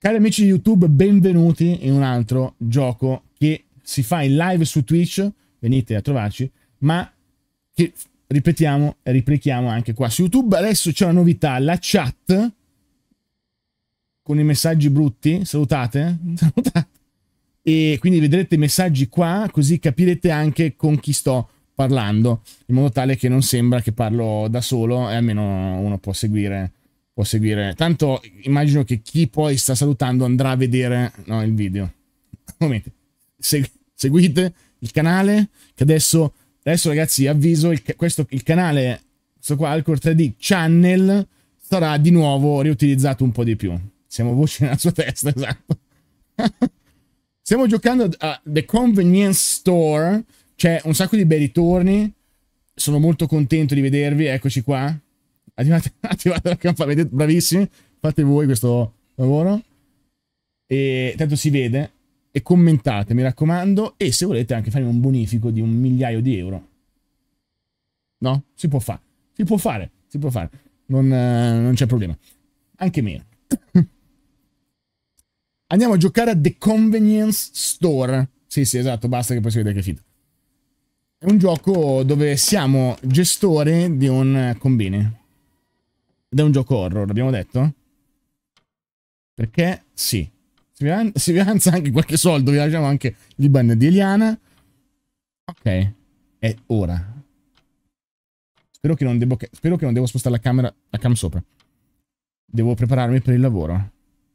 Cari amici di YouTube, benvenuti in un altro gioco che si fa in live su Twitch, venite a trovarci, ma che ripetiamo e riplichiamo anche qua su YouTube. Adesso c'è una novità, la chat con i messaggi brutti, salutate, salutate, e quindi vedrete i messaggi qua, così capirete anche con chi sto parlando, in modo tale che non sembra che parlo da solo e almeno uno può seguire. Tanto immagino che chi poi sta salutando andrà a vedere, no, il video. Seguite il canale, che adesso ragazzi avviso, il canale, questo qua, Alcor 3D Channel, sarà di nuovo riutilizzato un po' di più. Siamo voci nella sua testa, esatto. Stiamo giocando a The Convenience Store, c'è un sacco di bei ritorni, sono molto contento di vedervi, eccoci qua. Attivate la campanella, vedete, bravissimi, fate voi questo lavoro e tanto si vede, e commentate, mi raccomando, e se volete anche farmi un bonifico di 1.000.000 di euro, no? Si può fare, non c'è problema, anche meno. Andiamo a giocare a The Convenience Store, sì esatto, basta che poi si vede che è finito. È un gioco dove siamo gestori di un combini. Ed è un gioco horror, abbiamo detto? Perché sì. Si avanza anche qualche soldo, vi lasciamo anche l'IBAN di Eliana. Ok, è ora. Spero che non devo spostare la cam sopra. Devo prepararmi per il lavoro.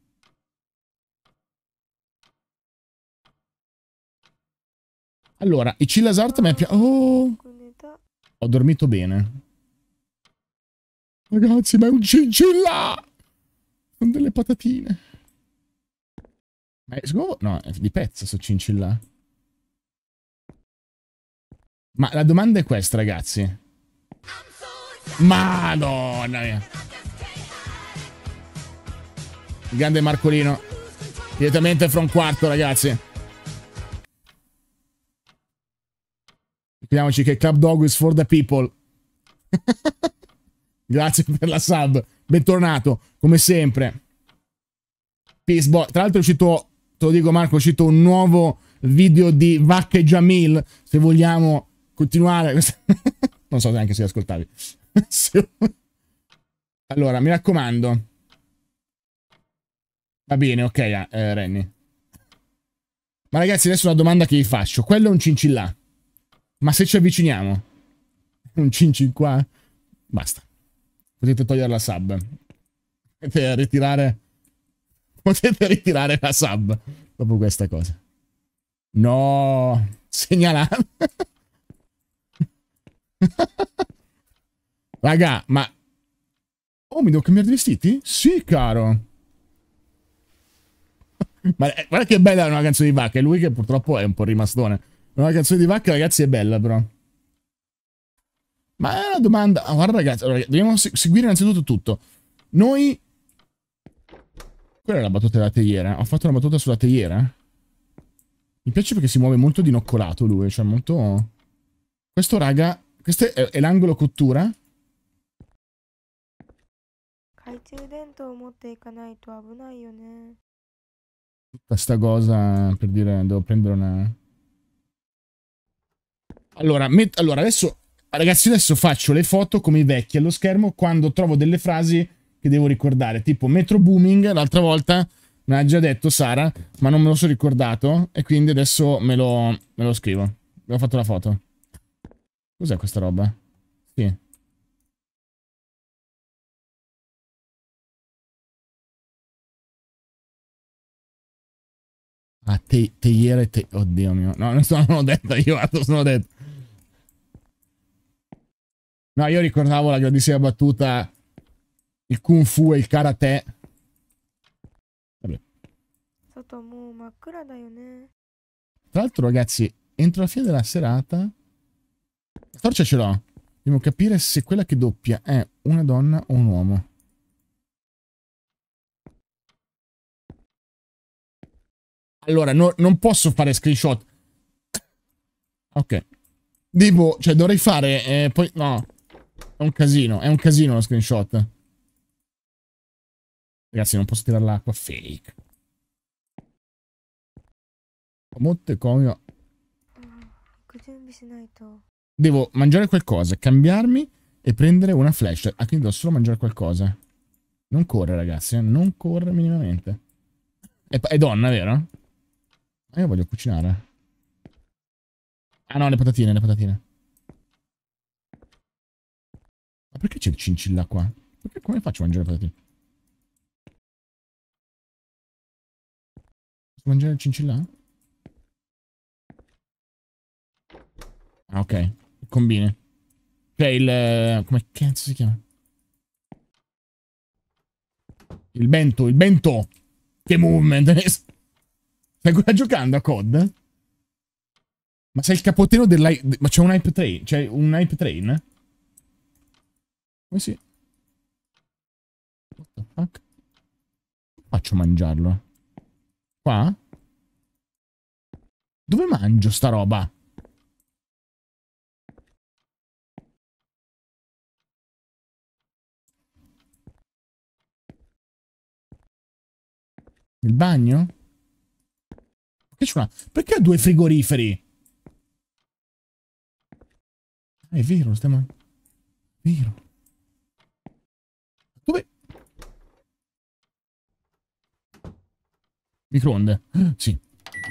Allora, i Chillazart mi piace. Oh! Ho dormito bene. Ragazzi, ma è un cincilla! Sono delle patatine. Ma è no, è di pezzo sto cincilla. Ma la domanda è questa, ragazzi. Madonna mia. Il grande Marcolino. Direttamente from quarto, ragazzi. Ricordiamoci che Club Dog is for the people. Grazie per la sub, bentornato, come sempre. Peace boy. Tra l'altro è uscito, te lo dico Marco, è uscito un nuovo video di Vacca e Jamil, se vogliamo continuare. Non so neanche se li ascoltavi. Allora, mi raccomando. Va bene, ok, Renny. Ma ragazzi, adesso una domanda che vi faccio. Quello è un cincillà. Ma se ci avviciniamo? Un cincin qua? Basta. Potete togliere la sub. Potete ritirare la sub dopo questa cosa. No, segnalate. Raga, ma oh, mi devo cambiare di vestiti? Sì, caro. Ma guarda che bella una canzone di Vacca. È lui che purtroppo è un po' rimastone. Una canzone di Vacca, ragazzi, è bella, però. Ma è una domanda. Oh, guarda, ragazzi, allora, dobbiamo seguire innanzitutto tutto. Noi. Quella è la battuta della teiera. Ho fatto una battuta sulla teiera. Mi piace perché si muove molto dinoccolato lui. Cioè, molto. Questo, raga. Questo è l'angolo cottura. Tutta sta cosa per dire. Devo prendere una. Allora, adesso. Ragazzi, adesso faccio le foto come i vecchi allo schermo quando trovo delle frasi che devo ricordare. Tipo Metro Booming, l'altra volta me l'ha già detto Sara, ma non me lo sono ricordato e quindi adesso me lo scrivo. Abbiamo fatto la foto. Cos'è questa roba? Sì. Ah, teiera e oddio mio. No, non l'ho detta io, sono detto. No, io ricordavo la grandissima battuta, il kung fu e il karate. Vabbè. Tra l'altro, ragazzi, entro la fine della serata... La torcia ce l'ho. Dobbiamo capire se quella che doppia è una donna o un uomo. Allora, non posso fare screenshot. Ok. Devo, cioè dovrei fare, poi, no. È un casino lo screenshot. Ragazzi, non posso tirare l'acqua. Fake. Motte comio. Devo mangiare qualcosa, cambiarmi e prendere una flash. Ah, quindi devo solo mangiare qualcosa. Non corre, ragazzi, non corre minimamente. È donna, vero? Io voglio cucinare. Ah no, le patatine, le patatine. Ma perché c'è il cincilla qua? Perché, come faccio a mangiare le patatine? Posso mangiare il cincilla? Ah, ok. Combini. Ok, il... come cazzo si chiama? Il bento, il bento! Che movement! Stai ancora giocando a COD? Ma sei il capoteno dell'hype... Ma c'è un hype train? C'è un hype train? Come si... What the fuck? Faccio mangiarlo. Qua? Dove mangio sta roba? Nel bagno? Perché c'è una... Perché ha due frigoriferi? È vero, stiamo... Vero. Dove... Microonde? Sì.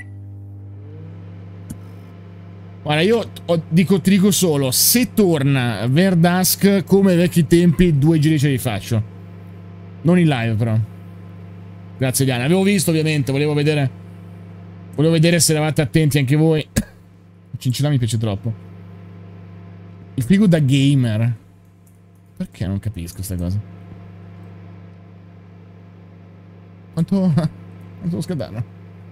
Guarda, io ti dico solo, se torna Verdusk come ai vecchi tempi, 2 giri ce li faccio. Non in live, però. Grazie, Diana. Avevo visto, ovviamente, volevo vedere se eravate attenti anche voi. Cincilla mi piace troppo. Il frigo da gamer. Perché non capisco questa cosa? Quanto devo scadarlo?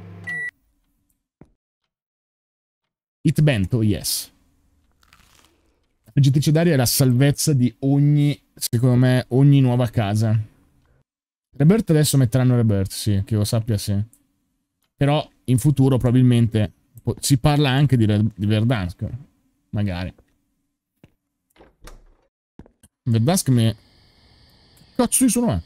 It bento, yes. La friggitrice d'aria è la salvezza di ogni, secondo me, ogni nuova casa. Rebirth adesso metteranno Rebirth, sì, che io sappia sì. Però in futuro probabilmente si parla anche di Verdansk. Magari. Verdansk mi... Cazzo io sono?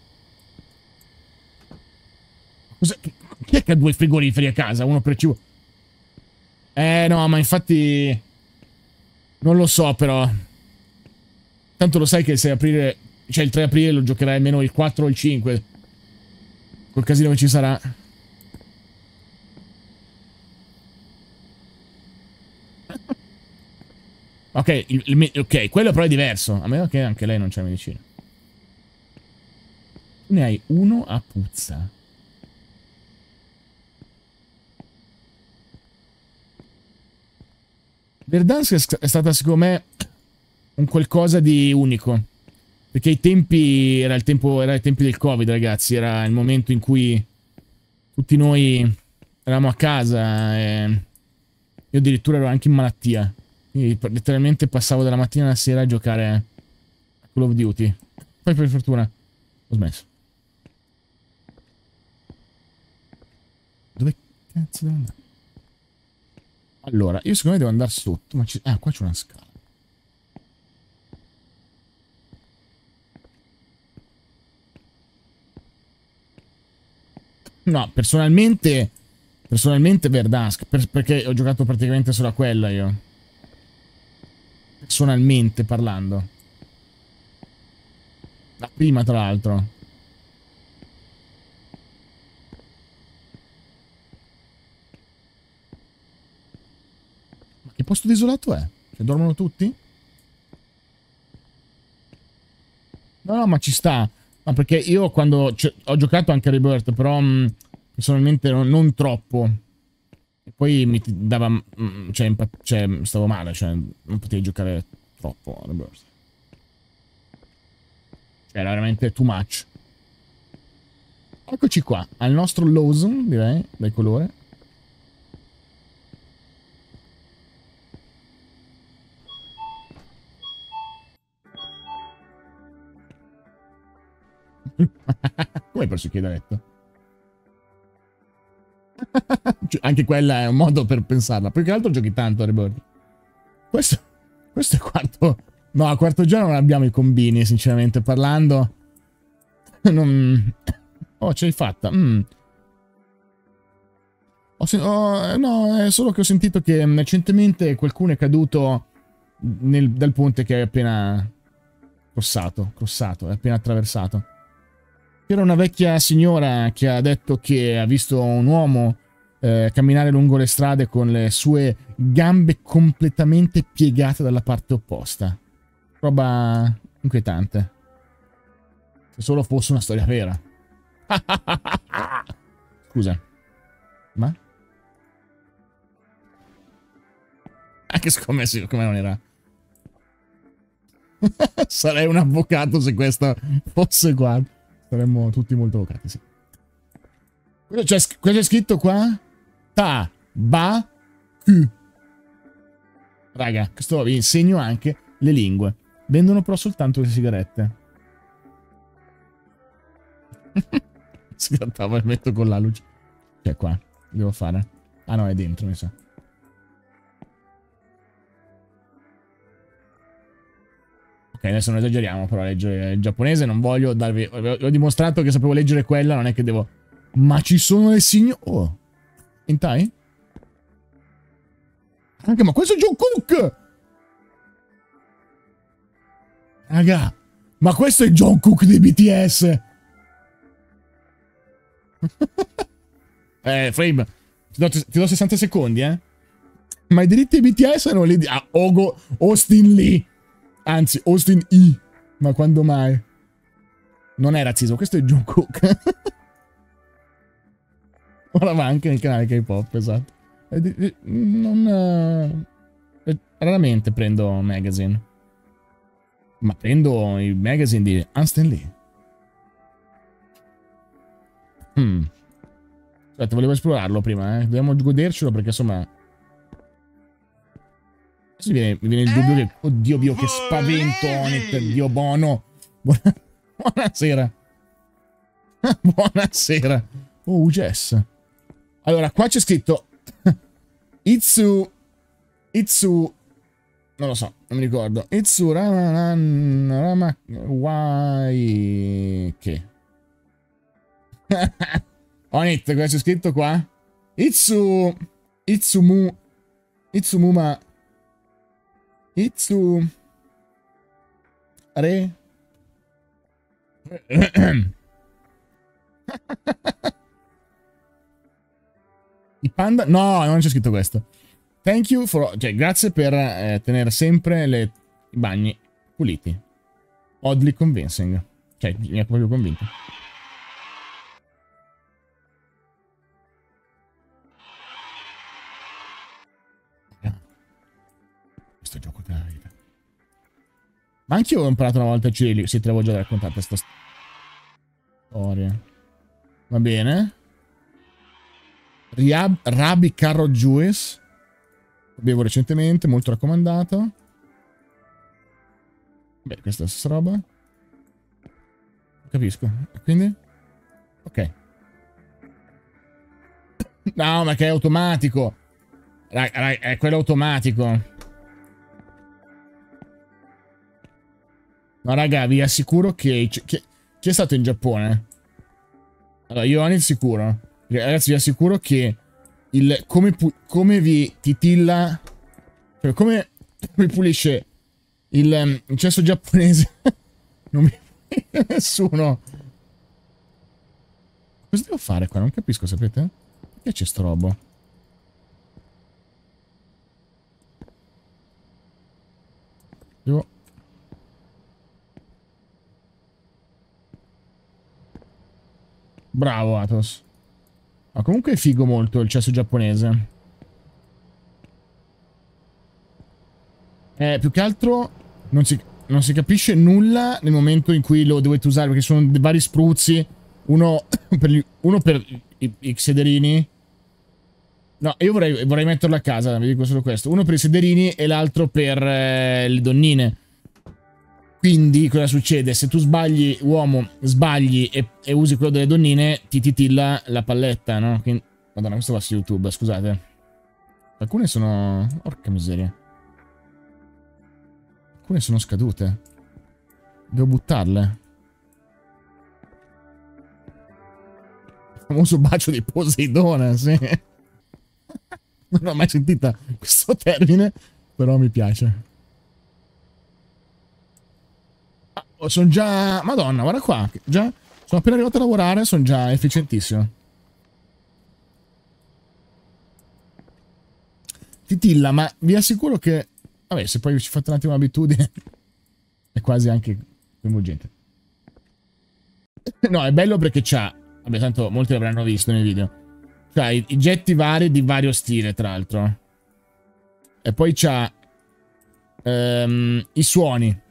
Chi è che ha 2 frigoriferi a casa? Uno per cibo? No, ma infatti... Non lo so, però. Tanto lo sai che il 6 aprile... Cioè il 3 aprile lo giocherai almeno il 4 o il 5. Col casino che ci sarà. Ok, ok, quello però è diverso. A meno che anche lei non c'ha medicina. Tu ne hai uno a puzza. Verdansk è stata secondo me un qualcosa di unico. Perché ai tempi era i tempi del Covid, ragazzi. Era il momento in cui tutti noi eravamo a casa e io addirittura ero anche in malattia. Quindi letteralmente passavo dalla mattina alla sera a giocare a Call of Duty. Poi per fortuna ho smesso. Dove cazzo devo andare? Allora, io secondo me devo andare sotto, ma ah, qua c'è una scala. No, personalmente Verdansk, perché ho giocato praticamente solo a quella io. Personalmente parlando. La prima, tra l'altro. Ma che posto desolato è? Cioè, dormono tutti? No, ma ci sta. Ma perché io quando ho giocato anche a Rebirth, però personalmente non troppo. E poi mi dava... cioè, stavo male, cioè non potevi giocare troppo a Rebirth. Cioè, era veramente too much. Eccoci qua, al nostro Lawson, direi, dal colore. Come hai perso il chiedaletto? Cioè, anche quella è un modo per pensarla. Più che altro giochi tanto a Rebirth. Questo è quarto... No, a quarto giorno non abbiamo i combini, sinceramente parlando. Non... Oh, ce l'hai fatta. No, è solo che ho sentito che recentemente qualcuno è caduto dal ponte che è appena crossato, è appena attraversato. C'era una vecchia signora che ha detto che ha visto un uomo camminare lungo le strade con le sue gambe completamente piegate dalla parte opposta. Roba inquietante. Se solo fosse una storia vera. Scusa. Ma? Anche siccome non era. Sarei un avvocato se questo fosse qua. Saremmo tutti molto avvocati, sì. Cosa c'è scritto qua? Ta-ba-ku. Raga, questo vi insegno anche le lingue. Vendono però soltanto le sigarette. Si grattava il metto con la luce. Che è qua? Devo fare? Ah no, è dentro, mi sa. Ok, adesso non esageriamo, però leggere il giapponese non voglio darvi... Ho dimostrato che sapevo leggere quella, non è che devo... Ma ci sono le signore... Oh! Hentai? Anche, ma questo è Jungkook! Raga, ma questo è Jungkook dei BTS! Frame, ti do 60 secondi, eh? Ma i diritti di BTS erano lì di... Ah, Austin Lee! Anzi, Austin E. Ma quando mai? Non è razzismo, questo è Jungkook. Ora va anche nel canale K-pop, esatto. Raramente prendo magazine. Ma prendo i magazine di Austin Lee. Aspetta, volevo esplorarlo prima, eh. Dobbiamo godercelo perché insomma... Adesso mi viene il dubbio che... Oddio mio, che spavento, Onit, Dio buono. Buonasera. Buonasera. Oh, Jess. Allora, qua c'è scritto... Itsu... Non lo so, non mi ricordo. Itsu Rama... Wai... Che? Onit, cosa c'è scritto qua? Itsumuma... Re... I panda... No, non c'è scritto questo. Thank you for... Cioè, grazie per tenere sempre i bagni puliti. Oddly convincing. Cioè, mi ha proprio convinto. Questo gioco della vita. Ma anch'io ho imparato una volta a Cili. Sì, te l'avevo già raccontata questa storia. Va bene. Rabi Carrot Juice. Lo bevo recentemente, molto raccomandato. Beh, questa è la stessa roba. Capisco. Quindi? Ok. No, ma che è automatico. È quello automatico. No, raga, vi assicuro che... Chi è stato in Giappone? Allora, io ho sicuro. Ragazzi, vi assicuro che come vi titilla... Cioè, come pulisce il cesso giapponese... Non mi... Nessuno. Cosa devo fare qua? Non capisco, sapete? Perché c'è sto robo? Devo... Bravo, Atos. Ma comunque è figo molto il cesso giapponese. Più che altro non si capisce nulla nel momento in cui lo dovete usare, perché sono vari spruzzi. Uno per i sederini. No, io vorrei metterlo a casa, vi dico solo questo. Uno per i sederini e l'altro per le donnine. Quindi cosa succede? Se tu sbagli, uomo, sbagli e usi quello delle donnine, ti titilla la palletta, no? Quindi... Madonna, questo va su YouTube, scusate. Alcune sono... Porca miseria. Alcune sono scadute. Devo buttarle. Il famoso bacio di Poseidone, sì. Non ho mai sentito questo termine, però mi piace. Ah, sono già... Madonna, guarda qua. Già... Sono appena arrivato a lavorare, sono già efficientissimo. Titilla, ma vi assicuro che... Vabbè, se poi ci fate un attimo l'abitudine, è quasi anche coinvolgente. No, è bello perché c'ha... Vabbè, tanto molti l'avranno visto nei video. C'ha i getti vari di vario stile, tra l'altro. E poi c'ha... i suoni.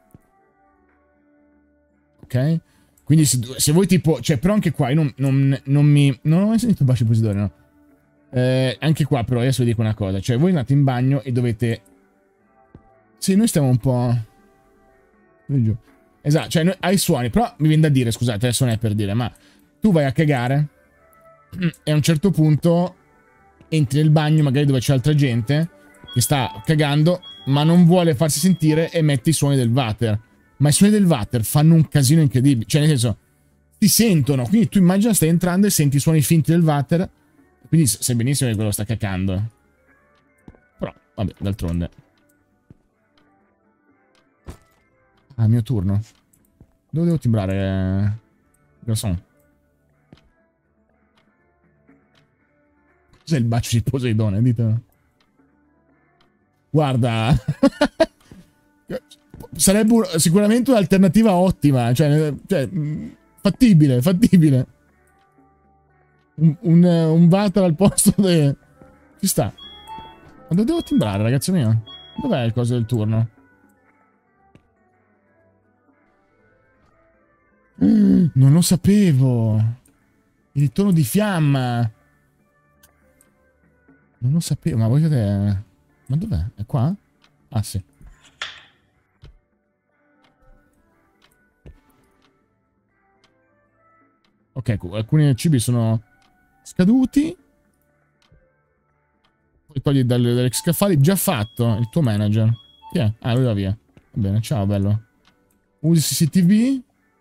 Ok? Quindi se voi tipo... Cioè, però anche qua, io non ho mai sentito baci positori, no? Anche qua, però, adesso vi dico una cosa. Cioè, voi andate in bagno e dovete... Sì, noi stiamo un po'... Esatto, cioè, hai suoni. Però mi viene da dire, scusate, adesso non è per dire, ma... Tu vai a cagare e a un certo punto entri nel bagno, magari dove c'è altra gente che sta cagando, ma non vuole farsi sentire e metti i suoni del water. Ma i suoni del water fanno un casino incredibile. Cioè, nel senso, ti sentono. Quindi tu immagina stai entrando e senti i suoni finti del water. Quindi sai benissimo che quello sta cacando. Però, vabbè, d'altronde. Ah, il mio turno. Dove devo timbrare? Garçon. Cos'è il bacio di Poseidone? Ditelo. Guarda. Sarebbe sicuramente un'alternativa ottima. Cioè, fattibile, fattibile. Un water al posto de... Ci sta. Ma dove devo timbrare, ragazzo mio? Dov'è il coso del turno? Non lo sapevo. Il ritorno di fiamma. Non lo sapevo, ma voi siete... Ma dov'è? È qua? Ah, sì. Ok, alcuni cibi sono scaduti. Poi togli dalle scaffali. Già fatto, il tuo manager. Chi è? Ah, lui va via. Va bene, ciao, bello. Usi CCTV?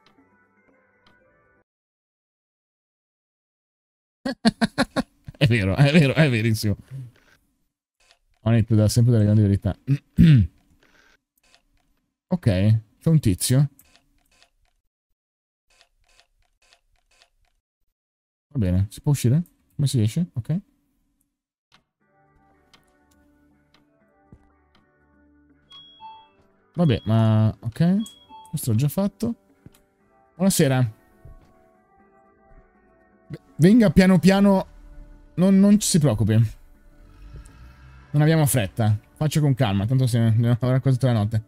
È vero, è verissimo. Ho detto da sempre delle grandi verità. Ok, c'è un tizio. Va bene, si può uscire? Come si esce? Ok. Vabbè, ma... Ok. Questo l'ho già fatto. Buonasera. Venga piano piano. Non ci si preoccupi. Non abbiamo fretta. Faccia con calma, tanto se ne avrà quasi tutta la notte.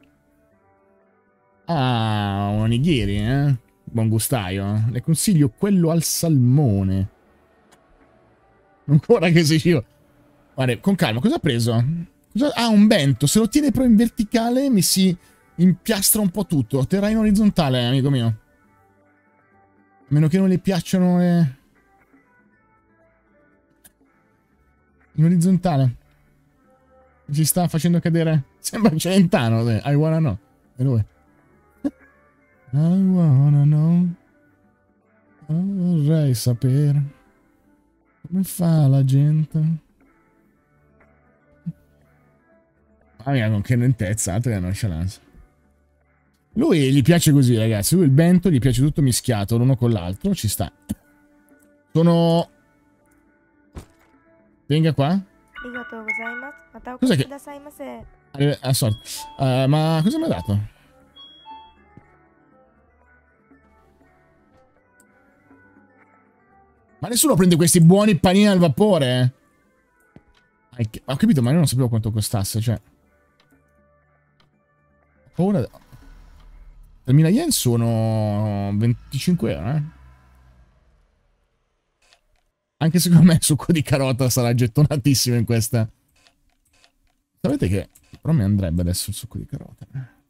Ah, un onigiri, eh? Buon gustaio. Le consiglio quello al salmone. Ancora che sei io. Guarda, con calma, cosa ha preso? Ah, un bento. Se lo tiene però in verticale mi si impiastra un po' tutto. Terrà in orizzontale, amico mio. A meno che non le piacciono le... In orizzontale. Si sta facendo cadere. Sembra Celentano. I wanna know. E lui. I wanna know. Vorrei sapere. Come fa la gente? Ah, mia, con che lentezza, altro che nonchalance. Lui gli piace così, ragazzi. Lui il bento gli piace tutto mischiato l'uno con l'altro. Ci sta. Sono... Venga qua. Cos'è che... Ah, sorry. Ma cosa mi ha dato? Ma nessuno prende questi buoni panini al vapore? Ho capito, ma io non sapevo quanto costasse, cioè... Ho paura... 3.000 yen sono 25 euro, eh? Anche secondo me il succo di carota sarà gettonatissimo in questa. Sapete che... Però mi andrebbe adesso il succo di carota.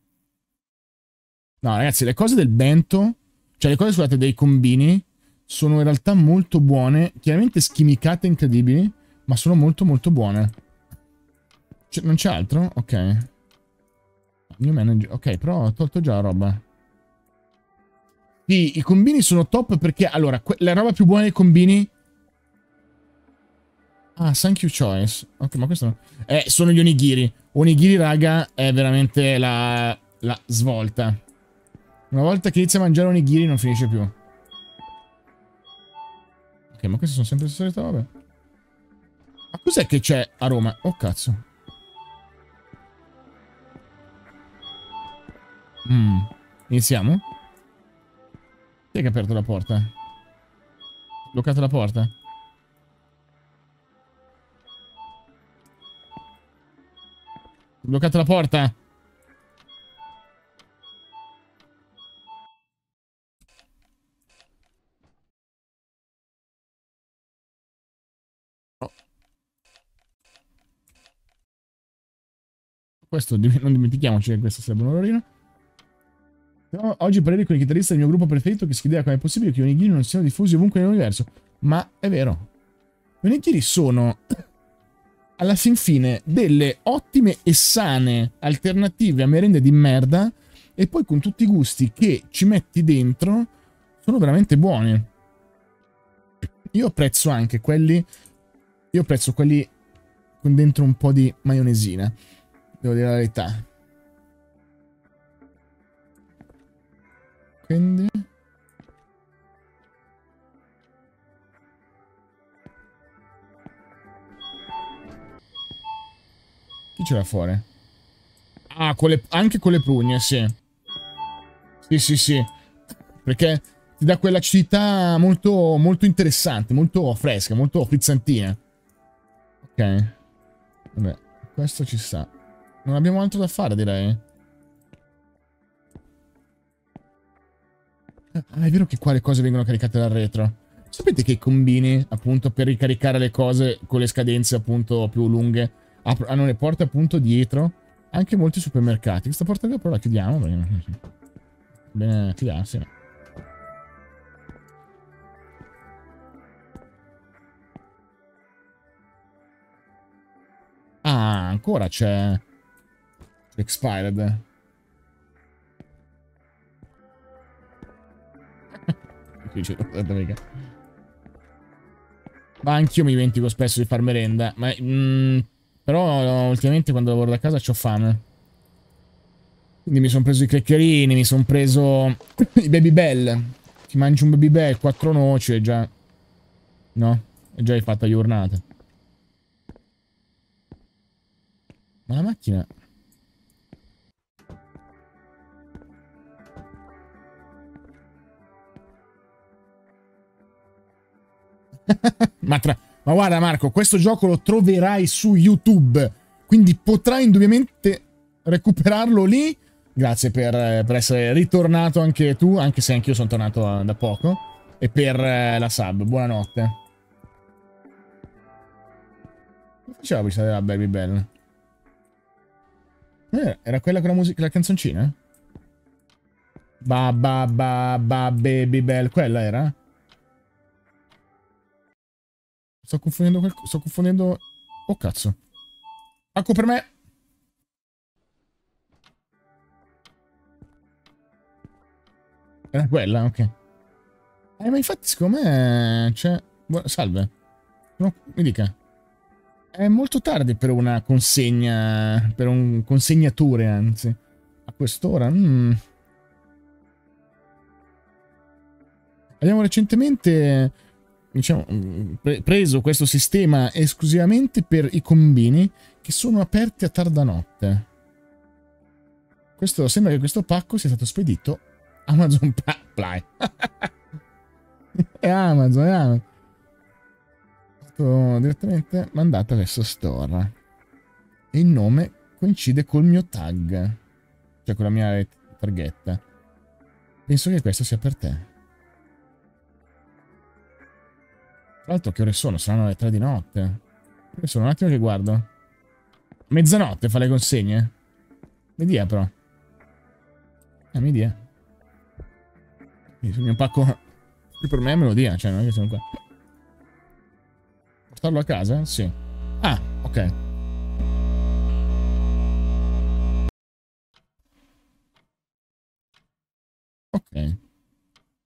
No, ragazzi, le cose del bento... Cioè, le cose, scusate, dei combini... Sono in realtà molto buone. Chiaramente schimicate incredibili. Ma sono molto molto buone. Non c'è altro? Ok. New manager. Ok, però ho tolto già la roba. Sì, i combini sono top perché... Allora, la roba più buona dei combini... Ah, thank you choice. Ok, ma questo no. Sono gli onigiri. Onigiri, raga, è veramente la svolta. Una volta che inizia a mangiare onigiri non finisce più. Ok, ma queste sono sempre le solite robe. Ma cos'è che c'è a Roma? Oh, cazzo. Iniziamo? Chi è che ha aperto la porta? Bloccata la porta? Bloccata la porta? Oh. Questo, non dimentichiamoci che questo sarebbe un orolino. Però oggi parlerei con il chitarrista del mio gruppo preferito che si chiedeva come è possibile che i onigiri non siano diffusi ovunque nell'universo. Ma è vero. Gli onigiri sono, alla fin fine, delle ottime e sane alternative a merende di merda e poi con tutti i gusti che ci metti dentro sono veramente buoni. Io apprezzo anche quelli... Io apprezzo quelli con dentro un po' di maionesina. Devo dire la verità. Quindi... Chi ce l'ha fuori? Ah, anche con le prugne, sì. Sì, sì, sì. Perché ti dà quell'acidità molto, molto interessante, molto fresca, molto frizzantina. Ok. Vabbè, questo ci sta. Non abbiamo altro da fare, direi. Ah, è vero che qua le cose vengono caricate dal retro. Sapete che i combini, appunto, per ricaricare le cose con le scadenze, appunto, più lunghe, hanno le porte, appunto, dietro? Anche molti supermercati. Questa porta qui però la chiudiamo, perché... Bene, chiudiamola. Ah, ancora c'è... Expired. Ma anch'io mi dimentico spesso di far merenda. Ma, però ultimamente quando lavoro da casa c'ho fame. Quindi mi sono preso i craccherini, mi sono preso i Baby Bell. Ti mangi un Baby Bell, 4 noci e già... No? E già hai fatto la giornata. Ma la macchina... Ma guarda Marco, questo gioco lo troverai su YouTube, quindi potrai indubbiamente recuperarlo lì. Grazie per essere ritornato anche tu, anche se anch'io sono tornato da poco. E per la sub, buonanotte. Che faceva questa della Baby Bell? Era quella con la musica, la canzoncina? Ba ba ba ba Baby Bell, quella era? Sto confondendo sto confondendo... Oh cazzo. Pacco per me! Era quella, ok. Ma infatti secondo me... Cioè... Salve. No, mi dica. È molto tardi per una consegna... Per un consegnatore, anzi. A quest'ora? Abbiamo recentemente... Diciamo, preso questo sistema esclusivamente per i combini che sono aperti a tarda notte. Sembra che questo pacco sia stato spedito Amazon Prime. È Amazon, è Amazon. È stato direttamente mandato verso store. E il nome coincide col mio tag. Cioè con la mia targhetta. Penso che questo sia per te. Tra l'altro che ore sono? Saranno le 3 di notte. Che sono? Un attimo che guardo. Mezzanotte fa le consegne? Mi dia però. Mi dia. Il mio pacco più per me me lo dia, cioè non è che sono qua. Portarlo a casa? Sì. Ah, ok. Ok.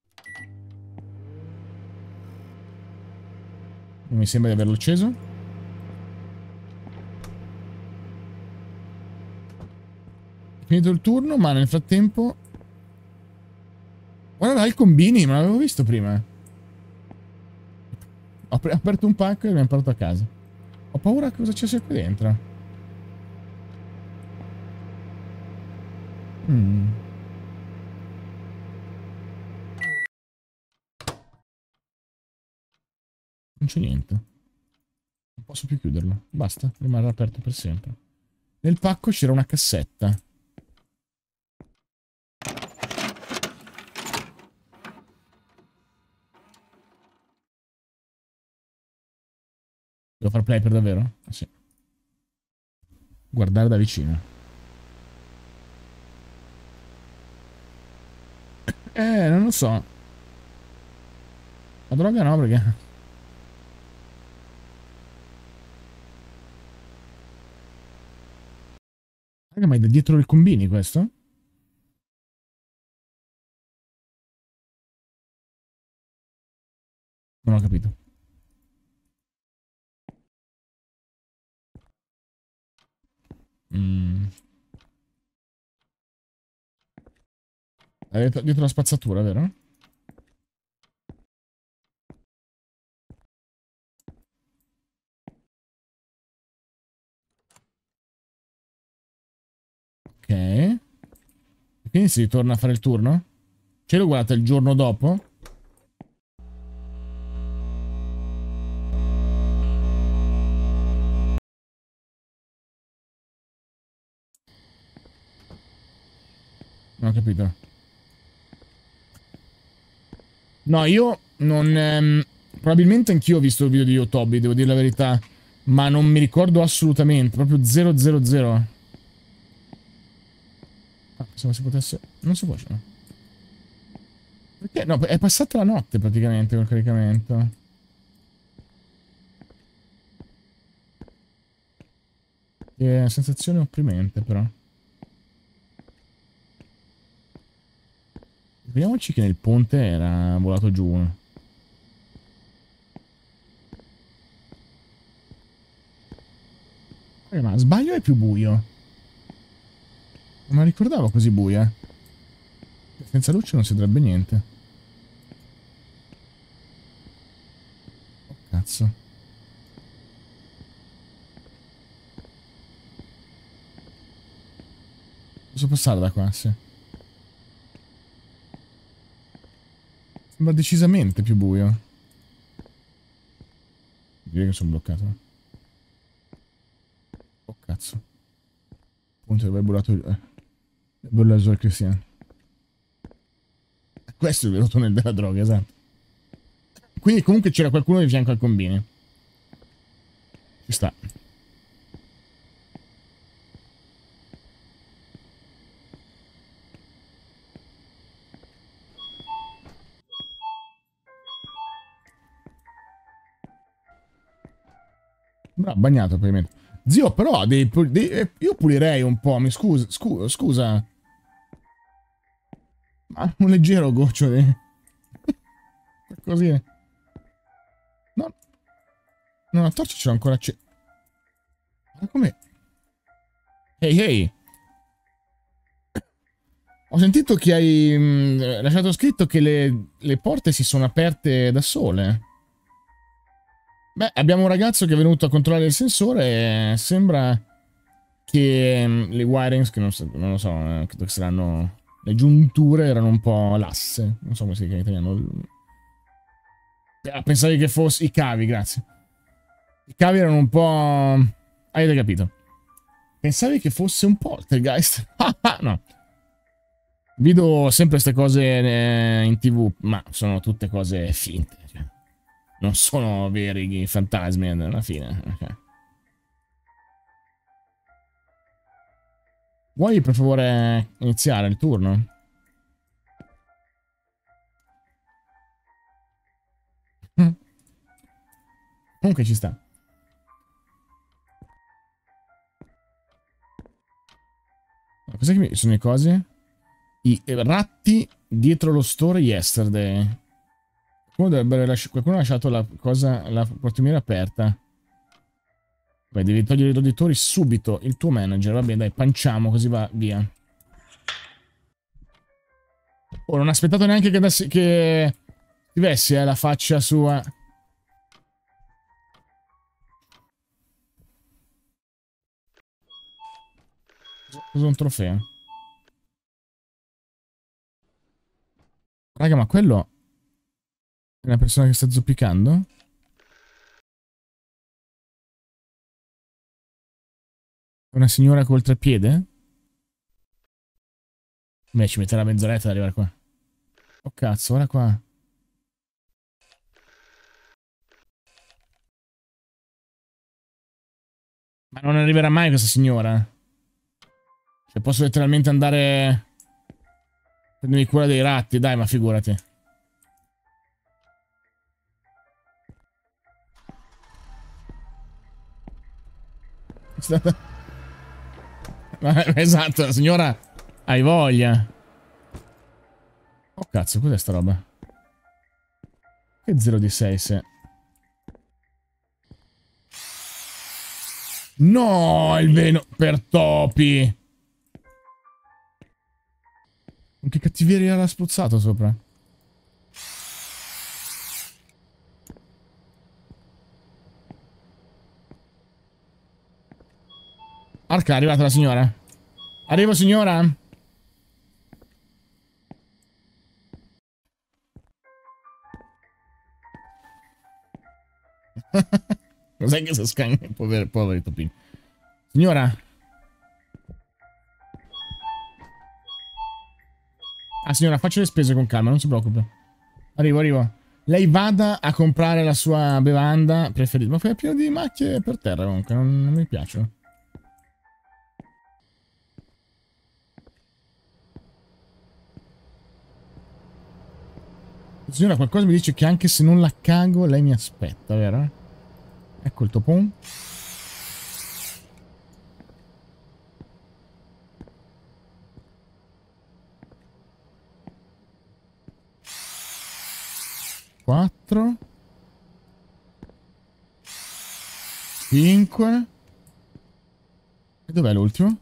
Non mi sembra di averlo acceso. finito il turno, ma nel frattempo... Guarda là, i combini, non l'avevo visto prima. Ho aperto un pacco e mi hanno portato a casa. Ho paura che cosa ci sia qui dentro. Non c'è niente. Non posso più chiuderlo. Basta, rimarrà aperto per sempre. Nel pacco c'era una cassetta. Devo far play per davvero? Sì. Guardare da vicino. Non lo so. La droga no, perché... Raga, ma è da dietro il combini questo? Non ho capito. È dietro la spazzatura, vero? Ok. E quindi si ritorna a fare il turno? Ce lo guardate il giorno dopo? Non ho capito. No, io non... probabilmente anch'io ho visto il video di Yotobi, devo dire la verità. Ma non mi ricordo assolutamente. Proprio 000. Ah, pensavo si potesse... Non si può, cioè. Perché? No, è passata la notte praticamente col caricamento. È una sensazione opprimente, però. Vediamoci che nel ponte era volato giù. Ma sbaglio è più buio. Non me la ricordavo così buia. Senza luce non si vedrebbe niente. Oh, cazzo. Posso passare da qua, sì. Sembra decisamente più buio. Direi che sono bloccato. Oh, cazzo. Punto dove è bullato il... bullato il cristiano. Questo è il vero tunnel della droga, esatto. Quindi comunque c'era qualcuno di fianco al combine. Ci sta. Bravo, bagnato probabilmente. Zio, però io pulirei un po', mi scusa. Ma un leggero goccio di... Così. No, no, la torcia ce l'ho ancora accesa. Ma come? Ehi, ehi. Ho sentito che hai lasciato scritto che le porte si sono aperte da sole. Beh, abbiamo un ragazzo che è venuto a controllare il sensore e sembra che le wirings, che non lo so, credo che saranno... Le giunture erano un po' lasse. Non so come si chiama in italiano. Pensavi che fosse... I cavi, grazie. I cavi erano un po'... Avete capito. Pensavi che fosse un poltergeist? No. Vedo sempre queste cose in TV, ma sono tutte cose finte. Cioè. Non sono veri fantasmi alla fine. Okay. Vuoi per favore iniziare il turno? Comunque ci sta. Cos'è che sono le cose? I ratti dietro lo store yesterday. Qualcuno ha lasciato la cosa, la portiera aperta. Beh, devi togliere i roditori subito. Il tuo manager. Va bene, dai, panciamo così va via. Oh, non ho aspettato neanche che scrivessi la faccia sua. Cosa un trofeo? Raga, ma quello è una persona che sta zoppicando? Una signora col treppiede? Beh, ci metterà mezz'oretta ad arrivare qua. Oh cazzo, ora qua. Ma non arriverà mai questa signora. Cioè, posso letteralmente andare a prendermi cura dei ratti, dai, ma figurati. Esatto, la signora hai voglia. Oh cazzo, cos'è sta roba? Che 0 di 6 se... No, il veno per topi. Con che cattiveria l'ha spruzzato sopra? Arca, è arrivata la signora. Arrivo, signora. Cos'è che si scagna? Poveri topini. Signora. Ah, signora, faccio le spese con calma, non si preoccupi. Arrivo, arrivo. Lei vada a comprare la sua bevanda preferita. Ma è pieno di macchie per terra comunque, non mi piacciono. Signora, qualcosa mi dice che anche se non la cago, lei mi aspetta, vero? Ecco il topon. Quattro. 5. E dov'è l'ultimo?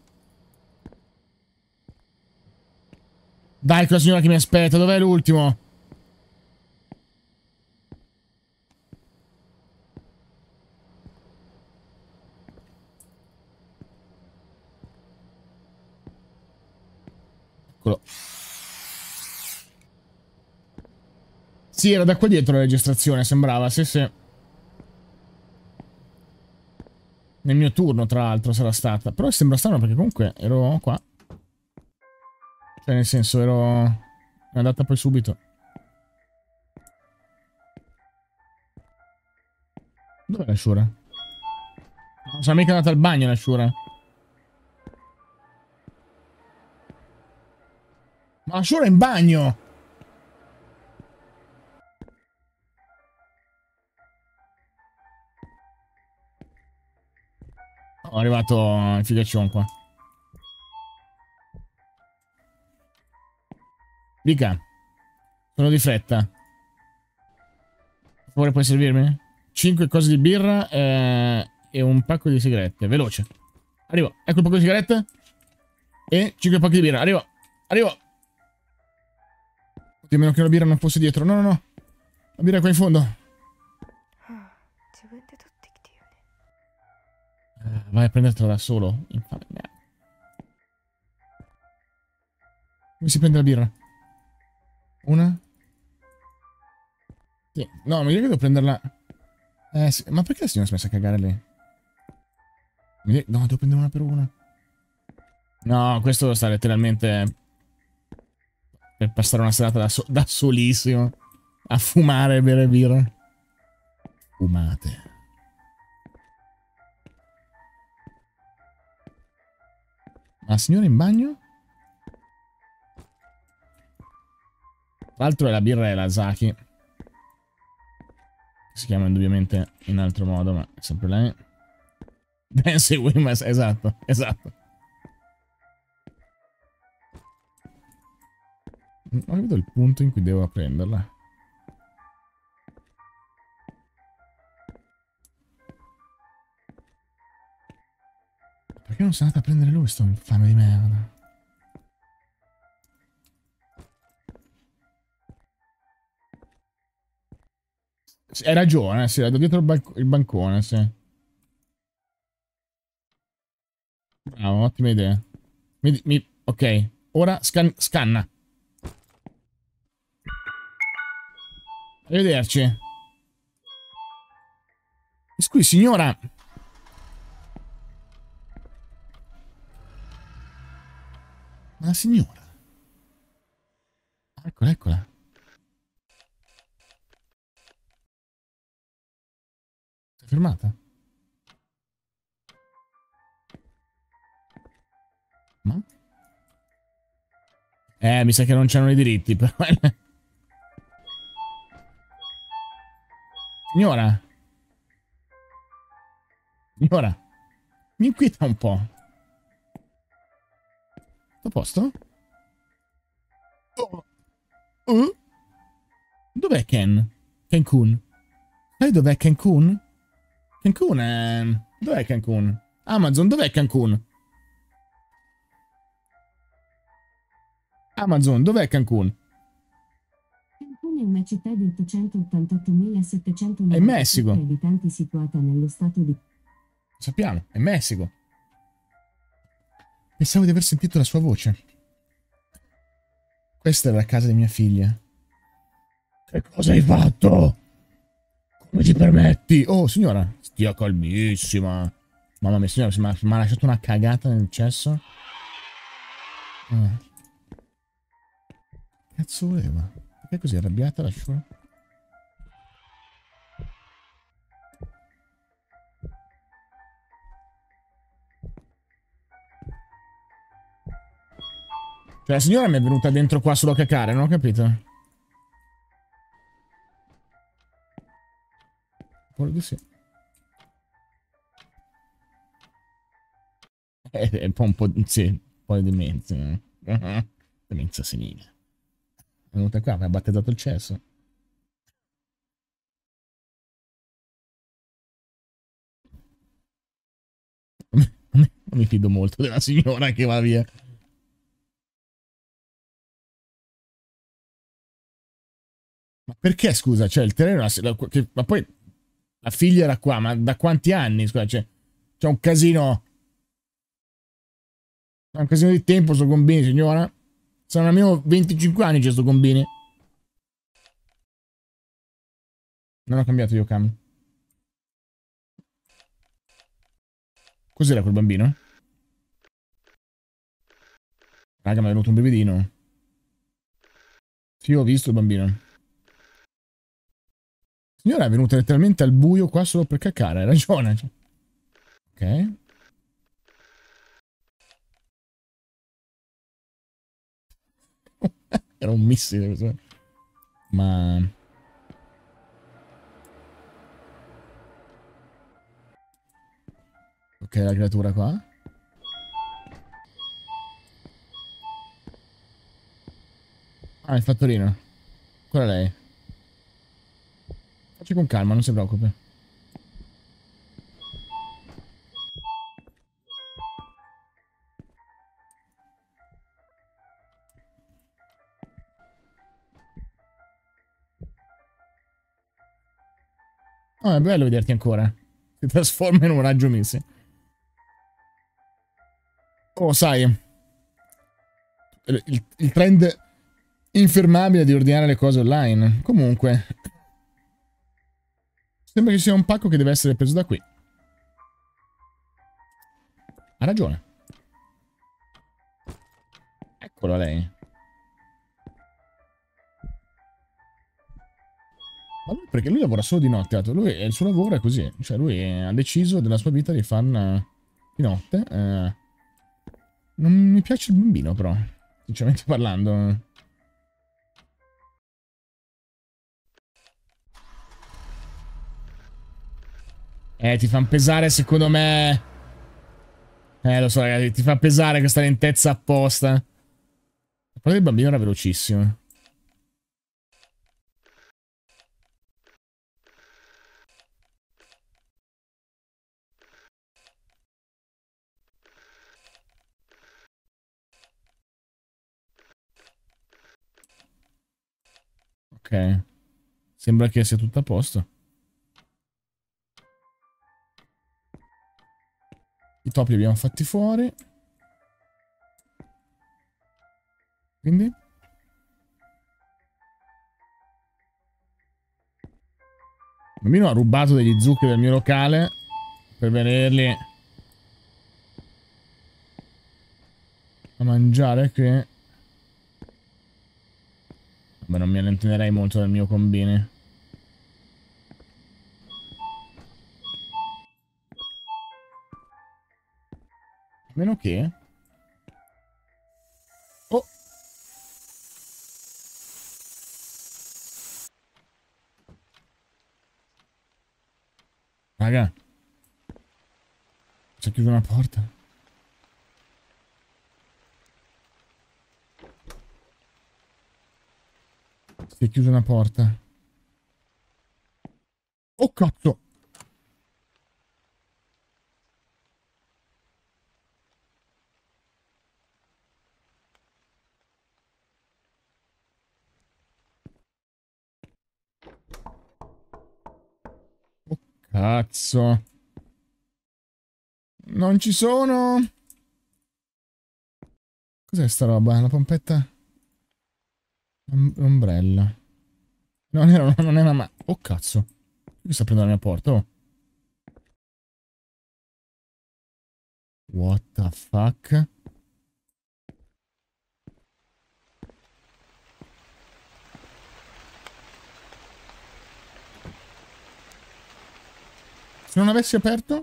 Dai, quella signora che mi aspetta, dov'è l'ultimo? Eccolo. Sì, era da qua dietro la registrazione, sembrava, sì, sì. Nel mio turno, tra l'altro, sarà stata. Però sembra strano perché comunque ero qua. Cioè, nel senso, ero... È andata poi subito. Dov'è la Shura? Non sarà mica andata al bagno la Shura. Ma la Shura è in bagno! Oh, è arrivato il figaccione qua. Dica. Sono di fretta. Per favore, puoi servirmi? 5 cose di birra e un pacco di sigarette. Veloce. Arrivo. Ecco il pacco di sigarette. E 5 pacchi di birra. Arrivo. Arrivo. Di meno che la birra non fosse dietro. No, no, no. La birra è qua in fondo. Vai a prendertela da solo. Infame. Come si prende la birra? Una? Sì. No, mi dico che devo prenderla. Sì. Ma perché la signora si è messa a cagare lì? No, devo prendere una per una. No, questo sta letteralmente per passare una serata da solissimo a fumare e bere birra. Fumate. Ma la signora in bagno? Tra l'altro è la birra è la Zaki. Si chiama indubbiamente in altro modo, ma è sempre lei. Dancing Wimas, esatto, esatto. Non vedo il punto in cui devo prenderla. Perché non sei andata a prendere lui, sto infame di merda? Hai ragione, sì, era dietro il bancone, sì. Bravo, ottima idea. Ok, ora scanna. Arrivederci. Scusi, signora. Ma la signora. Eccola, eccola. Si è fermata? Ma? Mi sa che non c'erano i diritti, però. Signora. Signora. Mi inquieta un po'. A posto? Oh. Dov'è Ken? Cancun. Sai dov'è Cancun? Cancun è... Dov'è Cancun? Amazon, dov'è Cancun? Amazon, dov'è Cancun? Cancun è una città di 888.793 È in Messico. abitanti situata nello stato di... Sappiamo, è Messico. Pensavo di aver sentito la sua voce. Questa è la casa di mia figlia. Che cosa hai fatto? Come ti permetti? Oh, signora, stia calmissima. Mamma mia, signora, mi ha lasciato una cagata nel cesso. Ah. Che cazzo voleva? Perché così arrabbiata la sciura? Cioè, la signora mi è venuta dentro qua solo a cacare, non ho capito. Quello di sì. È un po', sì, un po' di demenza. Demenza senile. È venuta qua, mi ha battezzato il cesso. Non mi fido molto della signora che va via. Ma perché, scusa? Cioè, il terreno... ma poi la figlia era qua, ma da quanti anni? Scusa, c'è un casino... C'è un casino di tempo sto combini, signora. Sono almeno 25 anni c'è sto combini. Non ho cambiato io cam. Cos'era quel bambino? Raga, mi è venuto un brividino. Sì, ho visto il bambino. Signora è venuta letteralmente al buio qua solo per caccare, hai ragione. Ok. Era un missile questo. Ma... Ok, la creatura qua. Ah, il fattorino. Quella è lei. Facci con calma, non si preoccupi. Oh, è bello vederti ancora. Si trasforma in un raggio missile. Oh, sai, il trend infermabile di ordinare le cose online. Comunque, sembra che sia un pacco che deve essere preso da qui. Ha ragione. Eccola lei. Ma lui, perché lui lavora solo di notte, lui, il suo lavoro è così. Cioè, lui ha deciso della sua vita di farla di notte. Non mi piace il bambino, però. Sinceramente parlando. Ti fanno pesare, secondo me. Lo so, ragazzi, ti fa pesare questa lentezza apposta. A parte il bambino era velocissimo. Ok. Sembra che sia tutto a posto. I topi li abbiamo fatti fuori. Quindi? Il bambino ha rubato degli zuccheri del mio locale per venirli a mangiare qui. Vabbè, non mi allontanerei molto dal mio combini. A meno che... Oh! Raga. C'è chiuso una porta. Si è chiusa una porta. Oh cazzo! Oh cazzo! Non ci sono! Cos'è sta roba? La pompetta? L'ombrella. Non era ma... Oh cazzo! Chi sta prendendo la mia porta? Oh. What the fuck? Se non avessi aperto?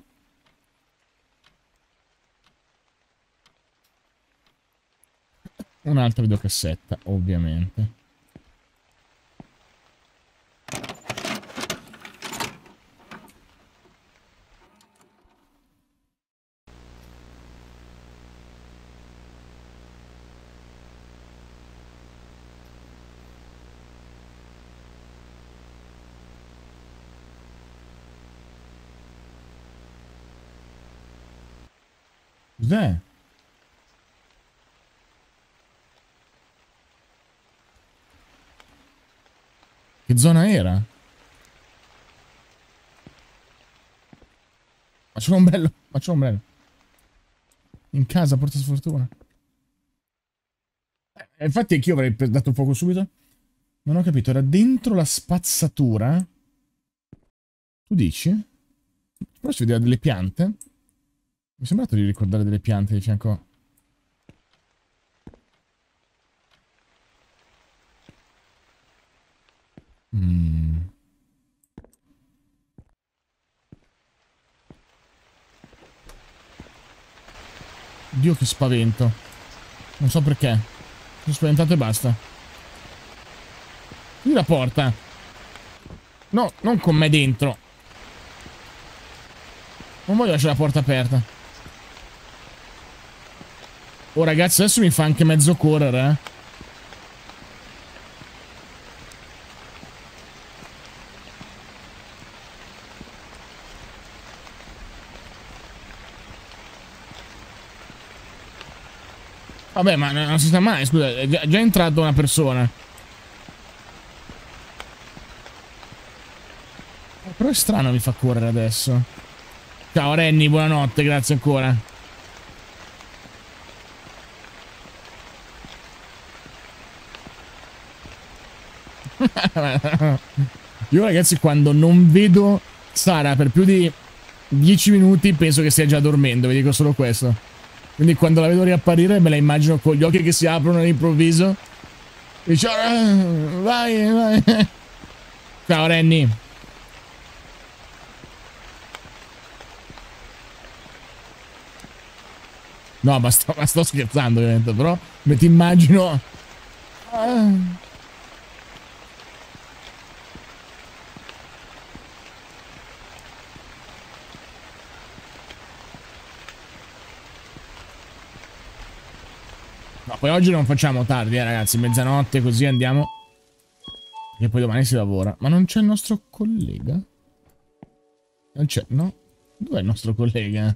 Un'altra videocassetta, ovviamente. Cos'è? Che zona era? Ma c'è un ombrello. Ma c'è un ombrello. In casa, porta sfortuna. Infatti anch'io avrei dato fuoco subito. Non ho capito, era dentro la spazzatura? Tu dici? Però si vedeva delle piante. Mi è sembrato di ricordare delle piante di fianco. Dio che spavento. Non so perché. Sono spaventato e basta. Chiudi la porta. No, non con me dentro. Non voglio lasciare la porta aperta. Oh ragazzi, adesso mi fa anche mezzo correre, eh. Vabbè, ma non si sa mai, scusa, è già entrata una persona. Però è strano, mi fa correre adesso. Ciao Renny, buonanotte, grazie ancora. Io ragazzi, quando non vedo Sara per più di 10 minuti penso che stia già dormendo, vi dico solo questo. Quindi quando la vedo riapparire me la immagino con gli occhi che si aprono all'improvviso. E dice, vai, vai. Ciao Renny. No, ma sto scherzando ovviamente, però mi ti immagino... No, poi oggi non facciamo tardi, ragazzi. Mezzanotte così andiamo. E poi domani si lavora. Ma non c'è il nostro collega? Non c'è, no? Dov'è il nostro collega?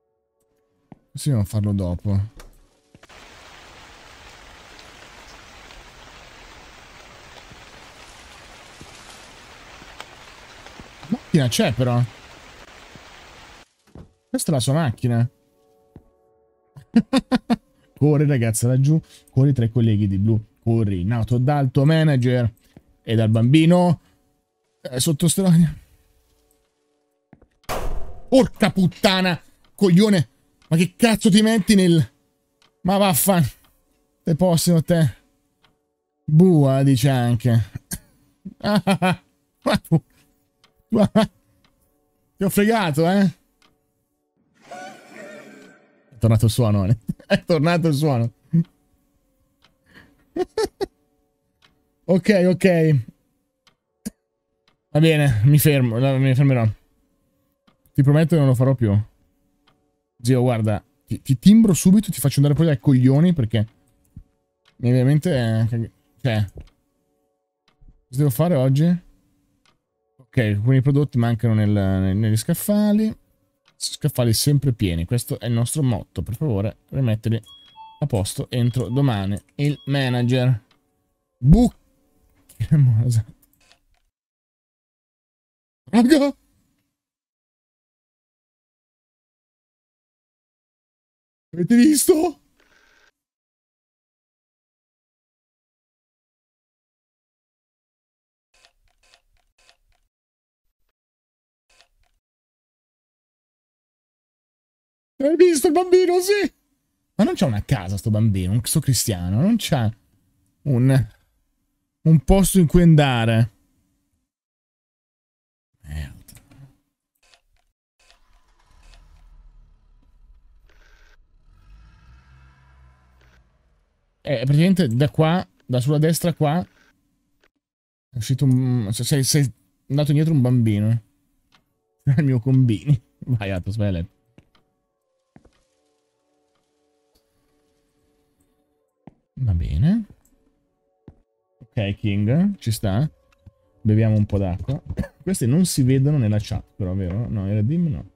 Possiamo farlo dopo. macchina c'è però. Questa è la sua macchina. Corri ragazza laggiù. Corri tra i colleghi di blu. Corri in auto dal tuo manager e dal bambino sotto steroide. Porca puttana, coglione. Ma che cazzo ti metti nel... Ma vaffan. Te possino te. Bua dice anche. Ma tu... Ti ho fregato, eh? È tornato il suono, È tornato il suono. Ok, ok. Va bene, mi fermo, mi fermerò. Ti prometto che non lo farò più. Zio, guarda, ti timbro subito, ti faccio andare poi dai coglioni perché... Ovviamente... cioè... Cosa devo fare oggi? Ok, alcuni prodotti mancano negli scaffali. Scaffali sempre pieni. Questo è il nostro motto. Per favore, rimettili a posto entro domani. Il manager. Raga! Avete visto? Hai visto il bambino? Sì! Ma non c'ha una casa sto bambino, sto cristiano. Non c'ha un posto in cui andare. Merda. Praticamente da qua, da sulla destra qua, è uscito un... sei andato dietro un bambino. Il mio combini. Vai, Atos, vai a letto. Va bene. Ok, King, ci sta. Beviamo un po' d'acqua. Questi non si vedono nella chat, però, vero? No, era dim no.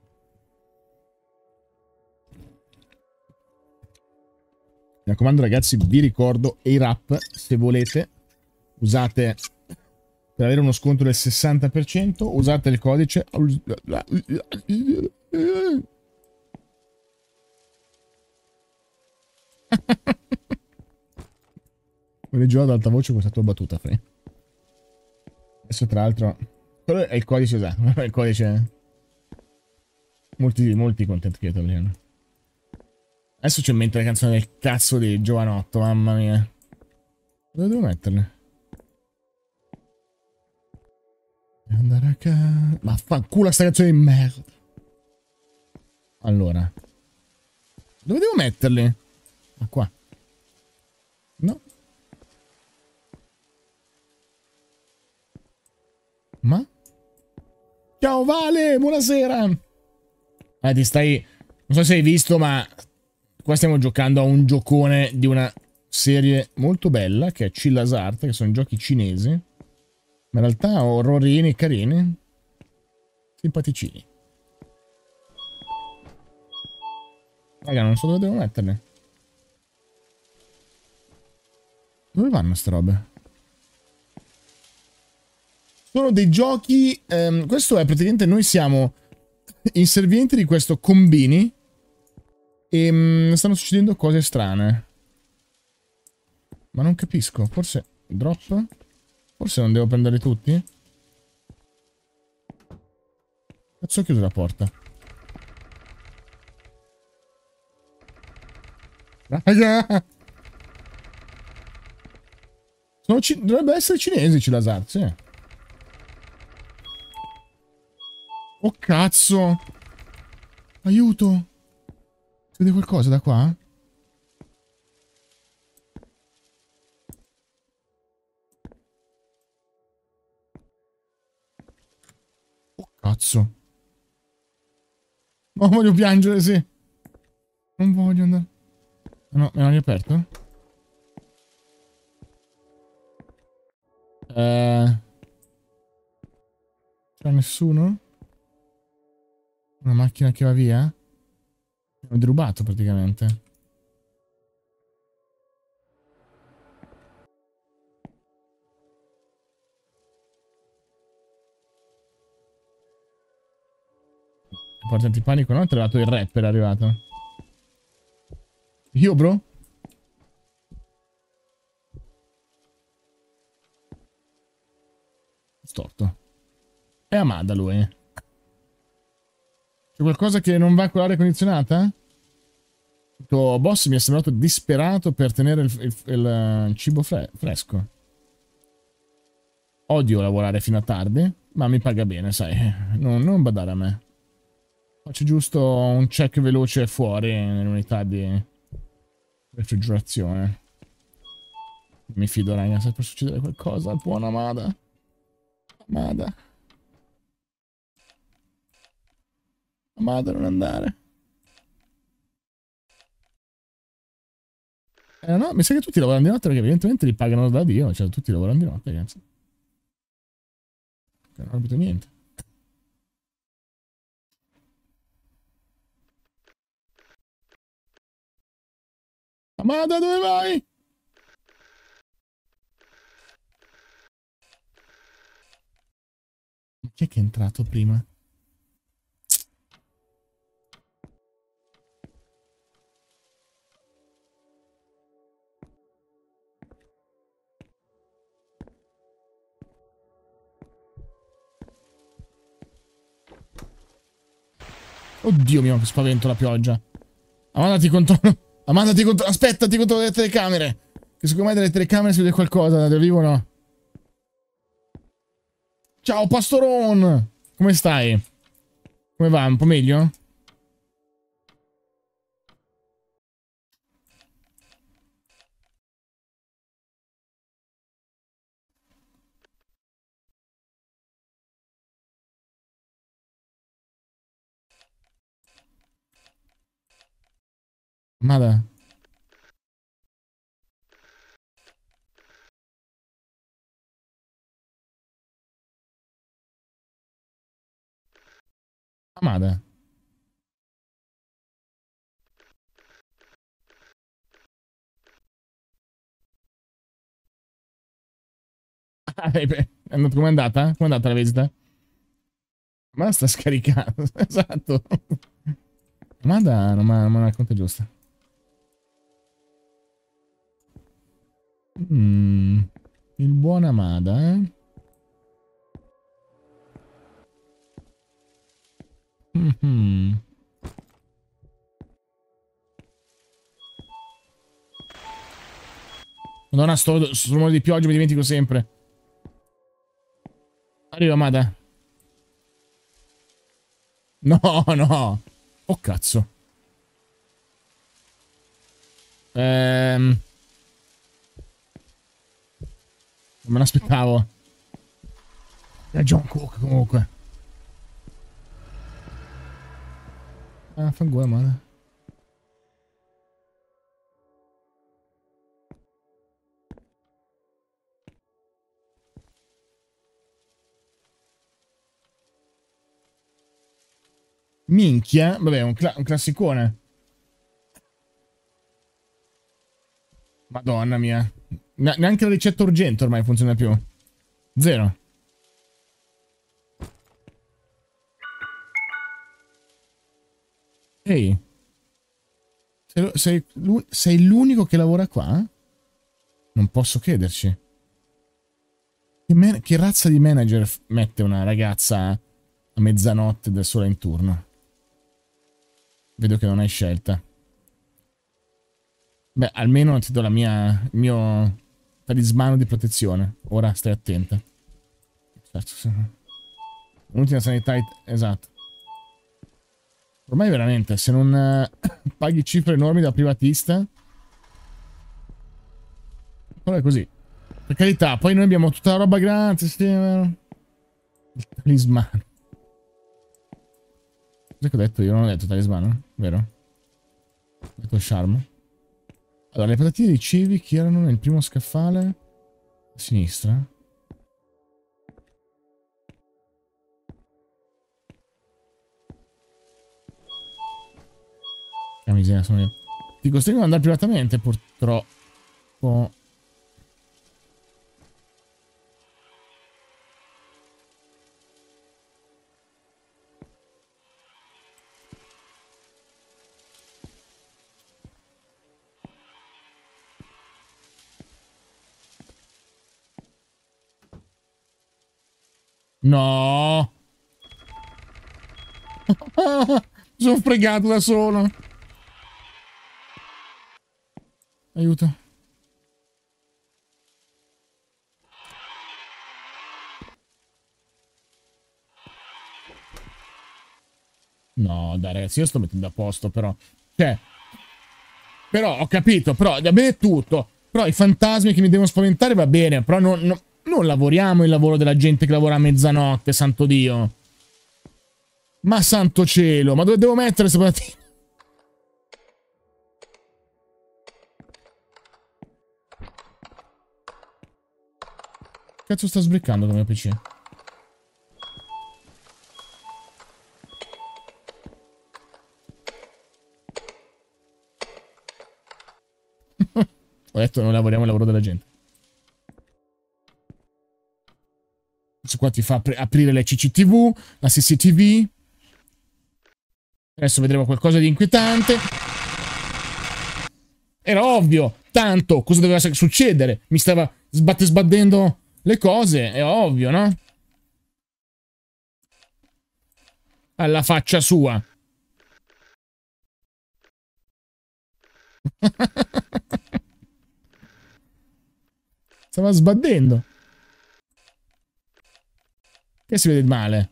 Mi raccomando, ragazzi, vi ricordo AirUp, se volete, usate per avere uno sconto del 60%, usate il codice. Non leggevo ad alta voce questa tua battuta, Fre. Adesso, tra l'altro, quello è il codice usato. È il codice. Molti content creator li hanno. Adesso c'è in mente la canzone del cazzo di Giovanotto, mamma mia. Dove devo metterle? Andare a casa. Ma fanculo sta canzone di merda. Allora. Dove devo metterli? Ah, qua. No. Ma? Ciao Vale, buonasera. Ti stai... Non so se hai visto, ma... Qua stiamo giocando a un giocone di una serie molto bella, che è Chill Hazard, che sono giochi cinesi. Ma in realtà horrorini carini. Simpaticini. Raga, non so dove devo metterli. Dove vanno ste robe? Sono dei giochi... questo è praticamente... Noi siamo inservienti di questo combini. E stanno succedendo cose strane. Ma non capisco. Forse... Drop? Forse non devo prenderli tutti? Cazzo ho chiuso la porta. Raga! Dovrebbe essere cinesi, Cilazar, sì. Oh cazzo! Aiuto! Si vede qualcosa da qua? Oh cazzo! No, voglio piangere, sì! Non voglio andare... No, me l'hanno riaperto? C'è nessuno? Una macchina che va via? Mi hanno derubato praticamente. Porta antipanico, no? Ti è arrivato il rapper, è arrivato. Io, bro? Storto. È Amada lui. C'è qualcosa che non va con l'aria condizionata? Il tuo boss mi è sembrato disperato per tenere il cibo fresco. Odio lavorare fino a tardi, ma mi paga bene, sai. Non badare a me. Faccio giusto un check veloce fuori nell'unità di refrigerazione. Mi fido, raga, se può succedere qualcosa al buon Amada. Amada. Amada, non andare. No, mi sa che tutti lavorano di notte perché evidentemente li pagano da Dio. Cioè, tutti lavorano di notte, ragazzi. Non ho capito niente. Amada, dove vai? Chi è che è entrato prima? Oddio mio, che spavento la pioggia. Amanda ti controllo. Amanda ti controllo. Aspetta, ti controllo le telecamere. Che secondo me dalle telecamere si vede qualcosa. Da vivo no. Ciao Pastoron. Come stai? Come va? Un po' meglio? Amanda. Amanda. Com'è andata? Com'è andata la visita? Ma sta scaricando. Esatto. Amanda non me la racconta giusta. Il buon Amada, eh? Mhm. Madonna, sto rumore di pioggia mi dimentico sempre. Arriva, Amada. No, no. Oh, cazzo. Non me l'aspettavo. È John Cook, comunque. Ah, fanculo, Amada. Minchia. Vabbè, un classicone. Madonna mia. Neanche la ricetta urgente ormai funziona più. Zero. Ehi. Sei l'unico che lavora qua? Non posso crederci. Che razza di manager mette una ragazza a mezzanotte da sola in turno? Vedo che non hai scelta. Beh, almeno ti do il mio talismano di protezione. Ora stai attenta. Certo, sì. Un'ultima sanità... Esatto. Ormai veramente, se non paghi cifre enormi da privatista... Però è così. Per carità, poi noi abbiamo tutta la roba gratis. Sì, il talismano. Cos'è che ho detto? Io non ho detto talismano, vero? Ho detto charm. Allora, le patatine di Civi chi erano nel primo scaffale? A sinistra. Che miseria sono io. Ti costringono ad andare privatamente, purtroppo. No! Mi sono fregato da solo. Aiuto. No, dai ragazzi, io sto mettendo a posto però. Cioè, però ho capito, però va bene tutto. Però i fantasmi che mi devono spaventare va bene, però non lavoriamo il lavoro della gente che lavora a mezzanotte, santo Dio. Ma santo cielo, ma dove devo mettere queste patatine? Cazzo sta sbriccando come PC? Ho detto non lavoriamo il lavoro della gente. Questo qua ti fa aprire le CCTV, la CCTV. Adesso vedremo qualcosa di inquietante. Era ovvio, tanto, cosa doveva succedere? Mi stava sbattendo le cose, è ovvio, no? Alla faccia sua. Stava sbattendo. Che si vede male?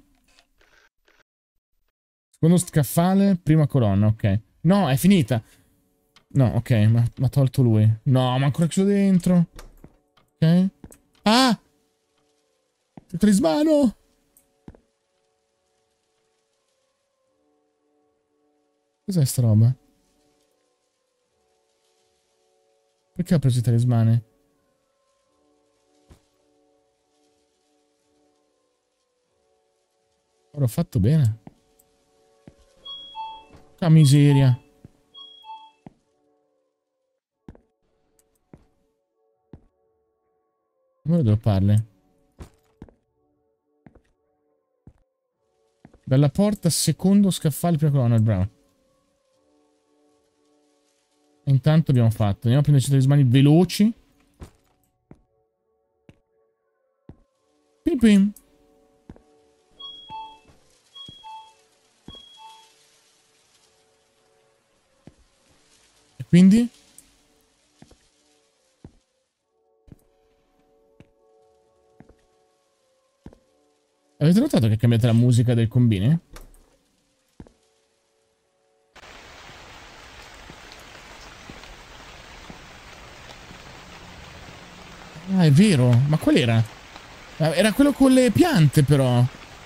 Secondo scaffale, prima colonna, ok. No, è finita. No, ok, ma ha tolto lui. No, ma ancora chiuso dentro. Ok. Ah! Il talismano! Cos'è sta roba? Perché ha preso i talismani? Ora ho fatto bene. Che miseria. Come lo devo parli? Dalla porta, secondo scaffale, prima colonna, bravo. E intanto abbiamo fatto. Andiamo a prenderci i talismani veloci. Pim pim. E quindi? Avete notato che è cambiata la musica del combine? Ah, è vero. Ma qual era? Era quello con le piante, però.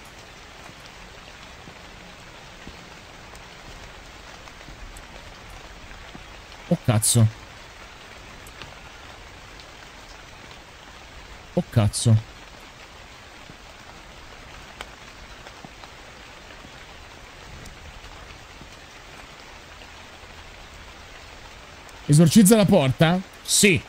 Oh, cazzo. Oh, cazzo. Esorcizza la porta? Sì.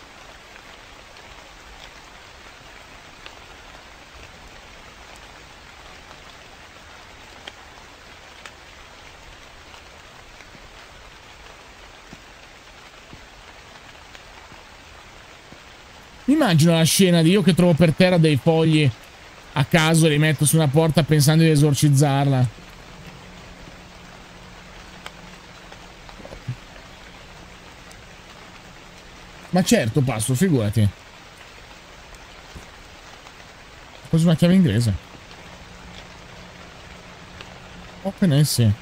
Mi immagino la scena di io che trovo per terra dei fogli a caso e li metto su una porta pensando di esorcizzarla. Ma certo, passo, figurati. Ho preso una chiave inglese. Open eh sì.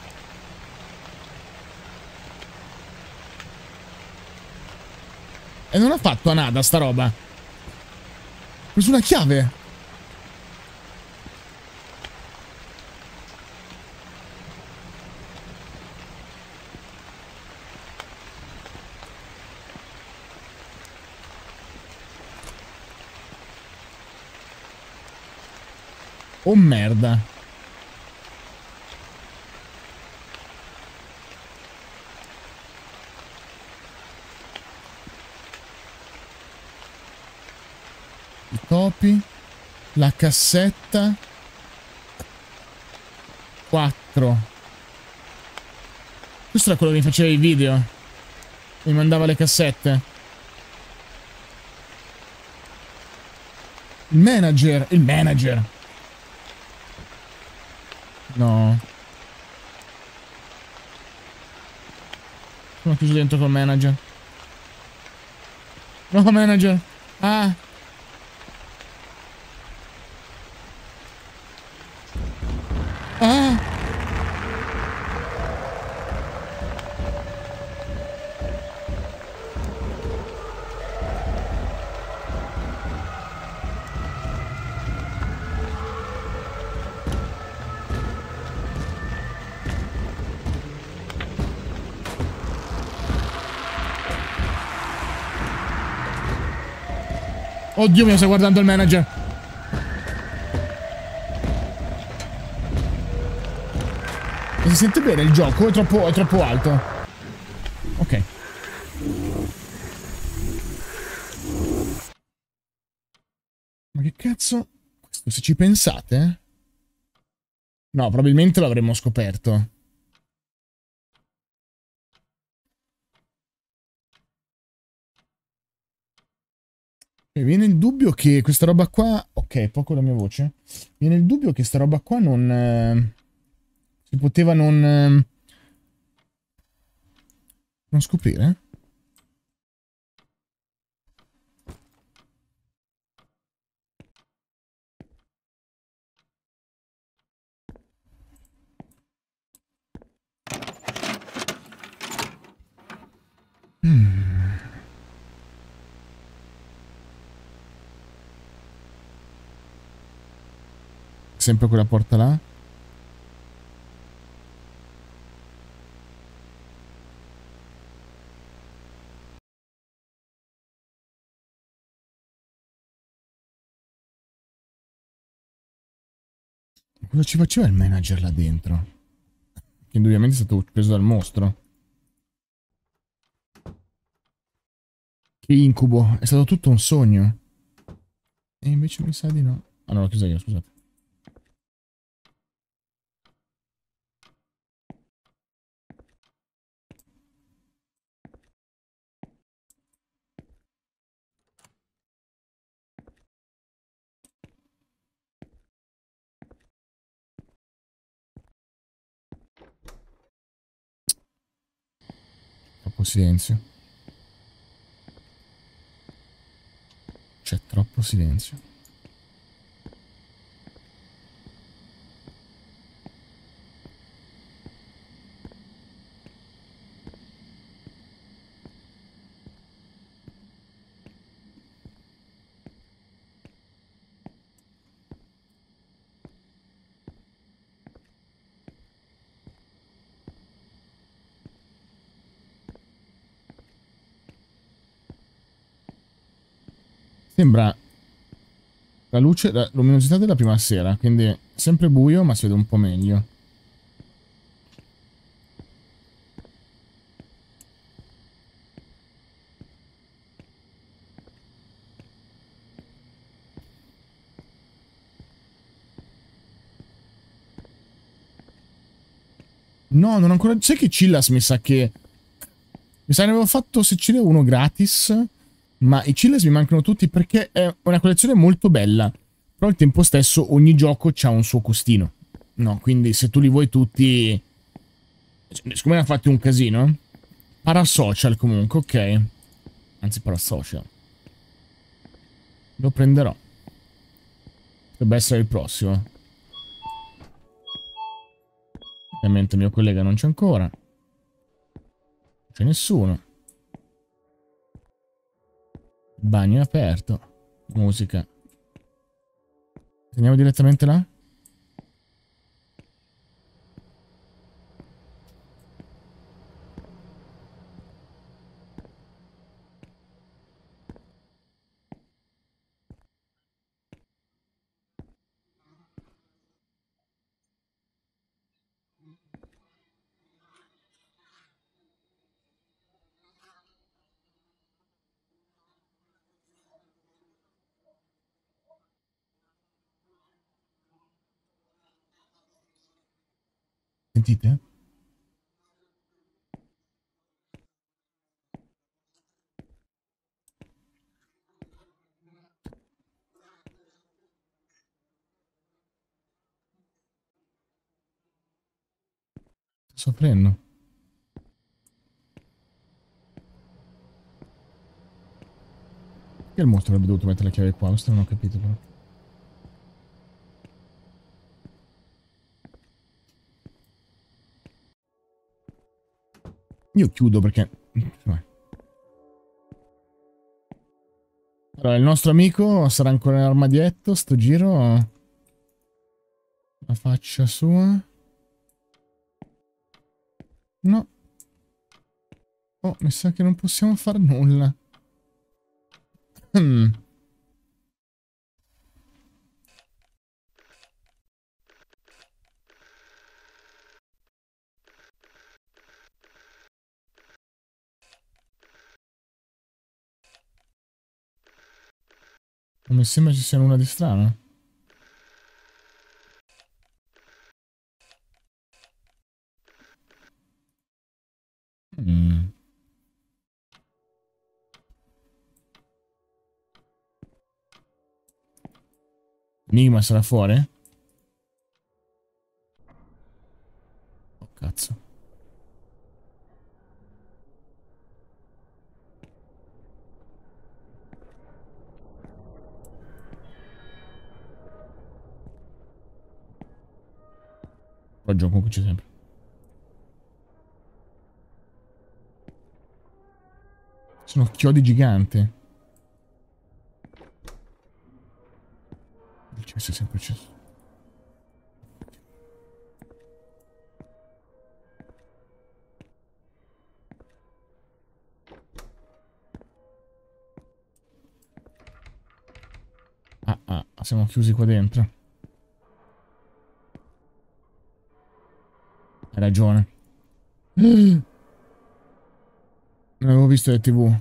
E non ha fatto a nada sta roba. Ho preso una chiave. Oh merda. I topi. La cassetta. 4. Questo era quello che mi faceva i video. Mi mandava le cassette. Il manager. Il manager. No. Sono chiuso dentro col manager. No, manager. Ah. Ah. Oddio mio, sta guardando il manager. E si sente bene il gioco? È troppo alto. Ok. Ma che cazzo? Questo, se ci pensate? No, probabilmente l'avremmo scoperto. E viene il dubbio che questa roba qua... Ok, poco la mia voce. Viene il dubbio che sta roba qua non... si poteva non scoprire? Sempre quella porta là? Cosa ci faceva il manager là dentro? Che indubbiamente è stato preso dal mostro. Che incubo, è stato tutto un sogno. E invece mi sa di no. Ah no, l'ho chiusa io, scusate. Troppo silenzio. C'è troppo silenzio. Sembra la luce, la luminosità della prima sera, quindi sempre buio ma si vede un po' meglio. No, non ancora... Sai che Chillas mi sa che... Mi sa che ne avevo fatto Sicilia uno gratis, ma i Chillas mi mancano tutti perché è una collezione molto bella. Però al tempo stesso ogni gioco ha un suo costino. No, quindi se tu li vuoi tutti... Siccome ne ha fatti un casino. Parasocial comunque, ok. Anzi, parasocial. Lo prenderò. Dovrebbe essere il prossimo. Ovviamente il mio collega non c'è ancora. Non c'è nessuno. Il bagno è aperto. Musica. Andiamo direttamente là? Sentite? Sto aprendo. Perché il mostro avrebbe dovuto mettere le chiavi qua? Questo non ho capito però. Io chiudo perché... Vai. Allora, il nostro amico sarà ancora nell'armadietto, sto giro... La faccia sua... No. Oh, mi sa che non possiamo fare nulla. Hmm. Non mi sembra ci sia nulla di strano. Mm. Enigma sarà fuori? Oh, cazzo. Ragione, comunque c'è sempre. Sono chiodi giganti. Il cesso è sempre acceso. Siamo chiusi qua dentro. Hai ragione. Non avevo visto le TV.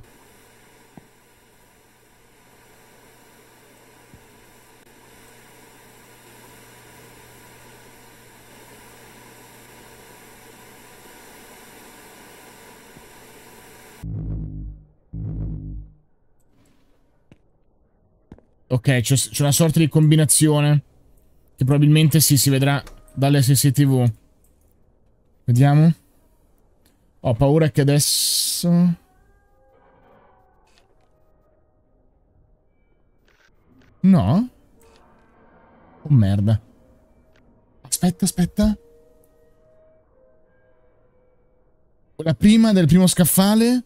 Ok, c'è una sorta di combinazione. Che probabilmente sì, si vedrà dalle CCTV. Vediamo. Ho paura che adesso... No? Oh merda. Aspetta, aspetta. Quella prima del primo scaffale.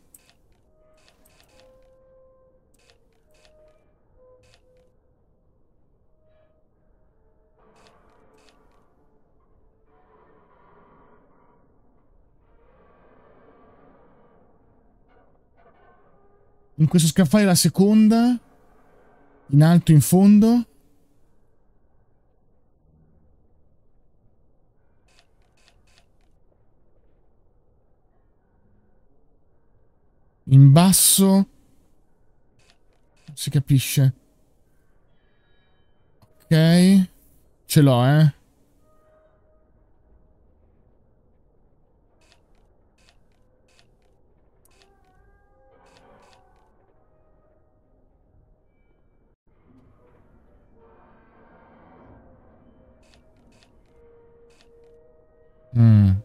In questo scaffale la seconda. In alto in fondo. In basso. Non si capisce. Ok. Ce l'ho, eh. Mm.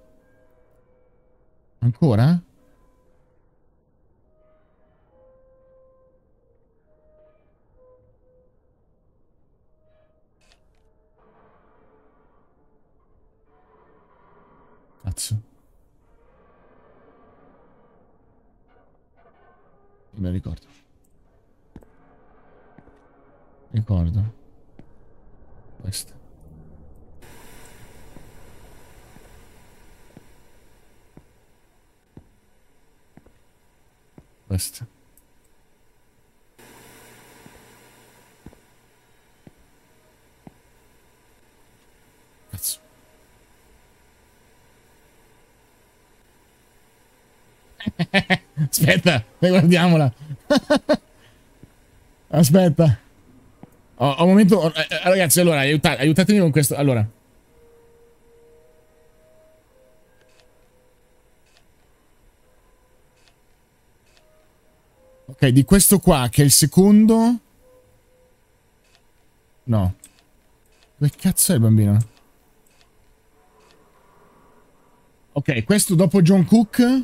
Ancora? Cazzo. Me lo ricordo. Ricordo. Questo. Questo. Cazzo. Aspetta, guardiamola. Aspetta. Ho un momento... ragazzi, allora, aiutatemi con questo. Allora. Ok, di questo qua, che è il secondo... No. Dove cazzo è il bambino? Ok, questo dopo John Cook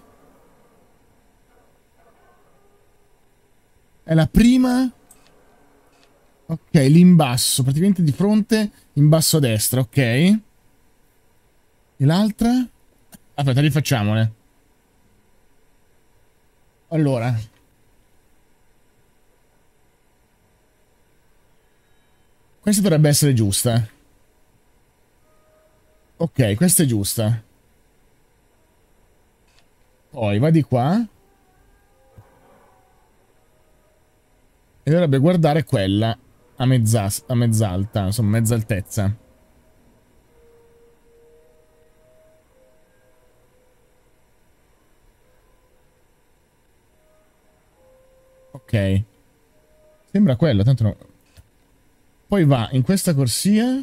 è la prima. Ok, lì in basso, praticamente di fronte, in basso a destra, ok. E l'altra? Aspetta, rifacciamole. Allora. Questa dovrebbe essere giusta. Ok, questa è giusta. Poi va di qua. E dovrebbe guardare quella a mezz'alta, insomma, mezza altezza. Ok. Sembra quello, tanto no. Poi va in questa corsia.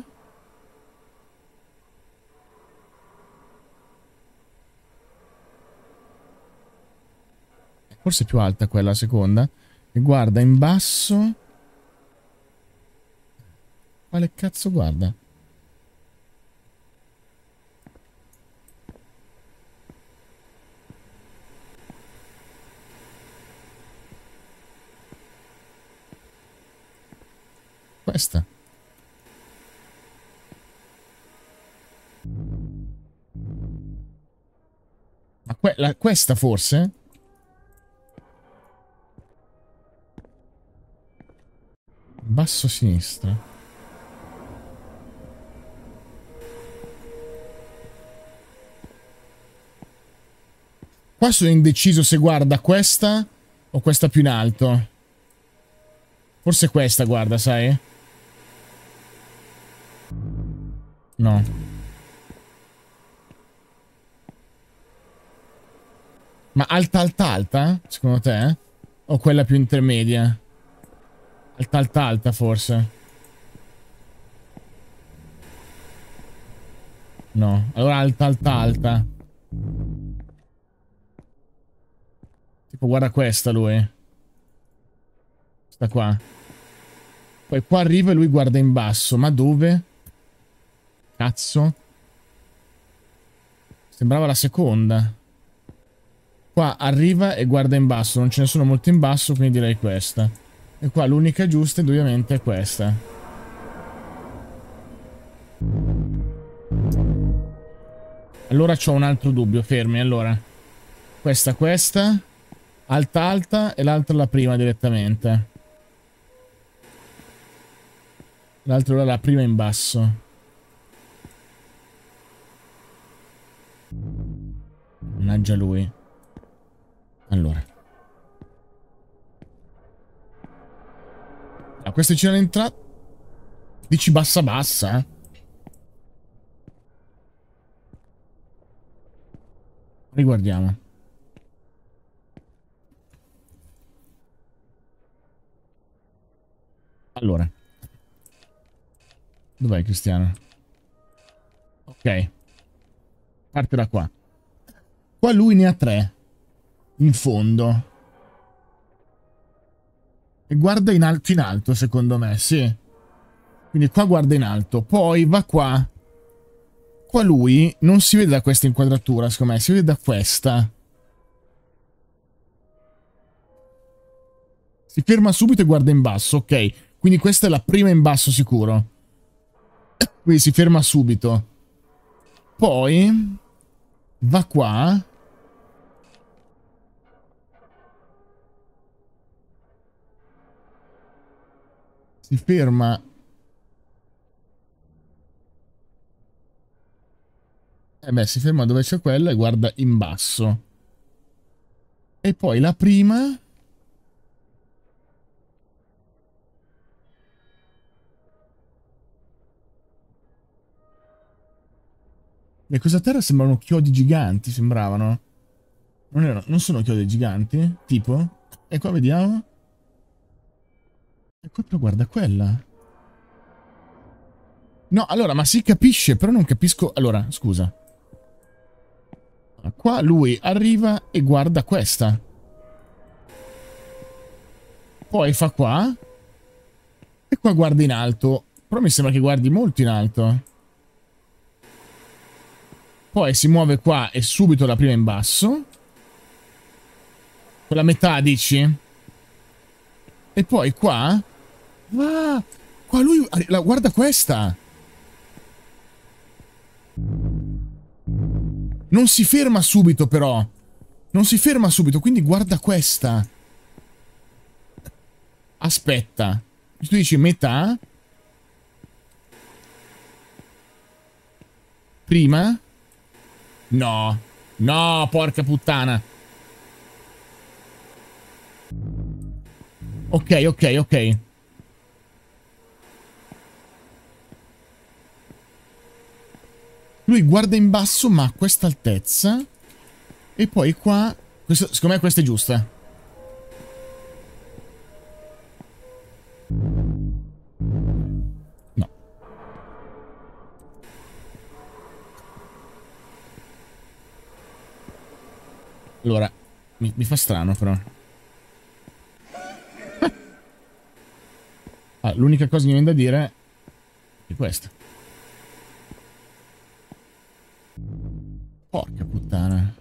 Forse è più alta quella seconda. E guarda in basso. Quale cazzo guarda? Questa. Ma questa forse? Basso a sinistra. Qua sono indeciso se guarda questa o questa più in alto. Forse questa guarda, sai? No. Ma alta alta alta? Secondo te? O quella più intermedia? Alta alta alta forse. No. Allora alta alta alta. Tipo guarda questa lui. Sta qua. Poi qua arriva e lui guarda in basso. Ma dove? Cazzo. Sembrava la seconda. Qua arriva e guarda in basso. Non ce ne sono molti in basso, quindi direi questa. E qua l'unica giusta ovviamente è questa. Allora c'ho un altro dubbio, fermi, allora. Questa. Alta alta e l'altra la prima direttamente. L'altra ora la prima in basso. Mannaggia lui. Allora. A questa c'è l'entrata. Dici bassa bassa? Riguardiamo. Allora. Dov'è Cristiano? Ok. Parte da qua. Qua lui ne ha 3. In fondo. E guarda in alto secondo me, sì. Quindi qua guarda in alto. Poi va qua. Qua lui non si vede da questa inquadratura, secondo me. Si vede da questa. Si ferma subito e guarda in basso, ok. Quindi questa è la prima in basso sicuro. Quindi si ferma subito. Poi va qua. Si ferma. Beh, si ferma dove c'è quella e guarda in basso. E poi la prima. Le cose a terra sembrano chiodi giganti, sembravano. Non sono chiodi giganti? Tipo? E qua vediamo. E qua però guarda quella. No, allora, ma si capisce, però non capisco. Allora, scusa. Qua lui arriva e guarda questa. Poi fa qua. E qua guarda in alto. Però mi sembra che guardi molto in alto. Poi si muove qua e subito la prima in basso. Quella metà, dici? E poi qua... Ah, qua lui... Guarda questa! Non si ferma subito, però. Non si ferma subito, quindi guarda questa. Aspetta. Tu dici metà? Prima? No. No, porca puttana. Ok, ok, ok. Lui guarda in basso, ma a questa altezza. E poi qua... Secondo me questa è giusta. No. Allora, mi fa strano, però. Ah, l'unica cosa che mi viene da dire è questa. Porca puttana.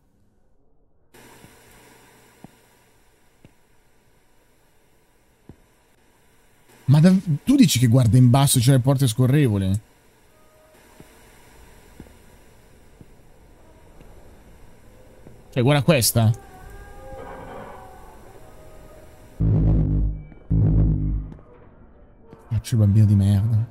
Ma tu dici che guarda in basso, c'è le porte scorrevoli? Cioè, guarda questa. Faccio il bambino di merda.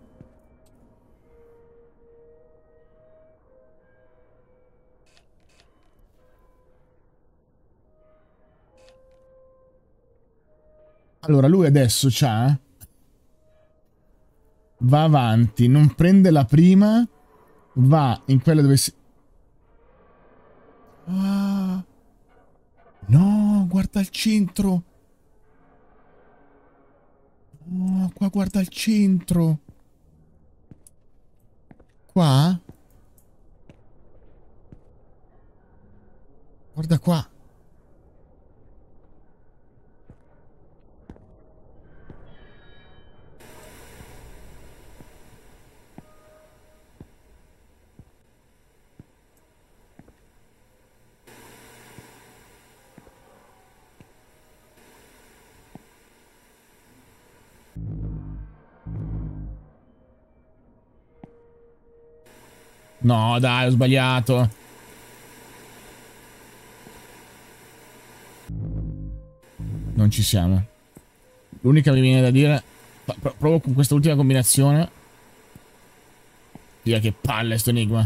Allora, lui adesso c'ha... Va avanti, non prende la prima, va in quella dove si... Ah, no, guarda il centro. Oh, qua guarda il centro. Qua? Guarda qua. No, dai, ho sbagliato. Non ci siamo. L'unica che mi viene da dire... Provo con questa ultima combinazione. Via, che palle sto enigma.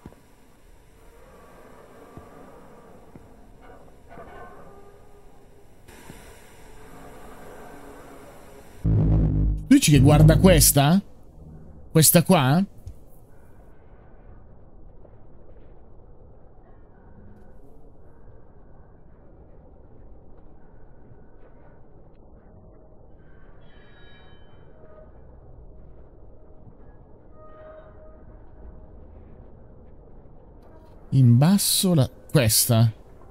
Tu dici che guarda questa? Questa qua? In basso la... Questa?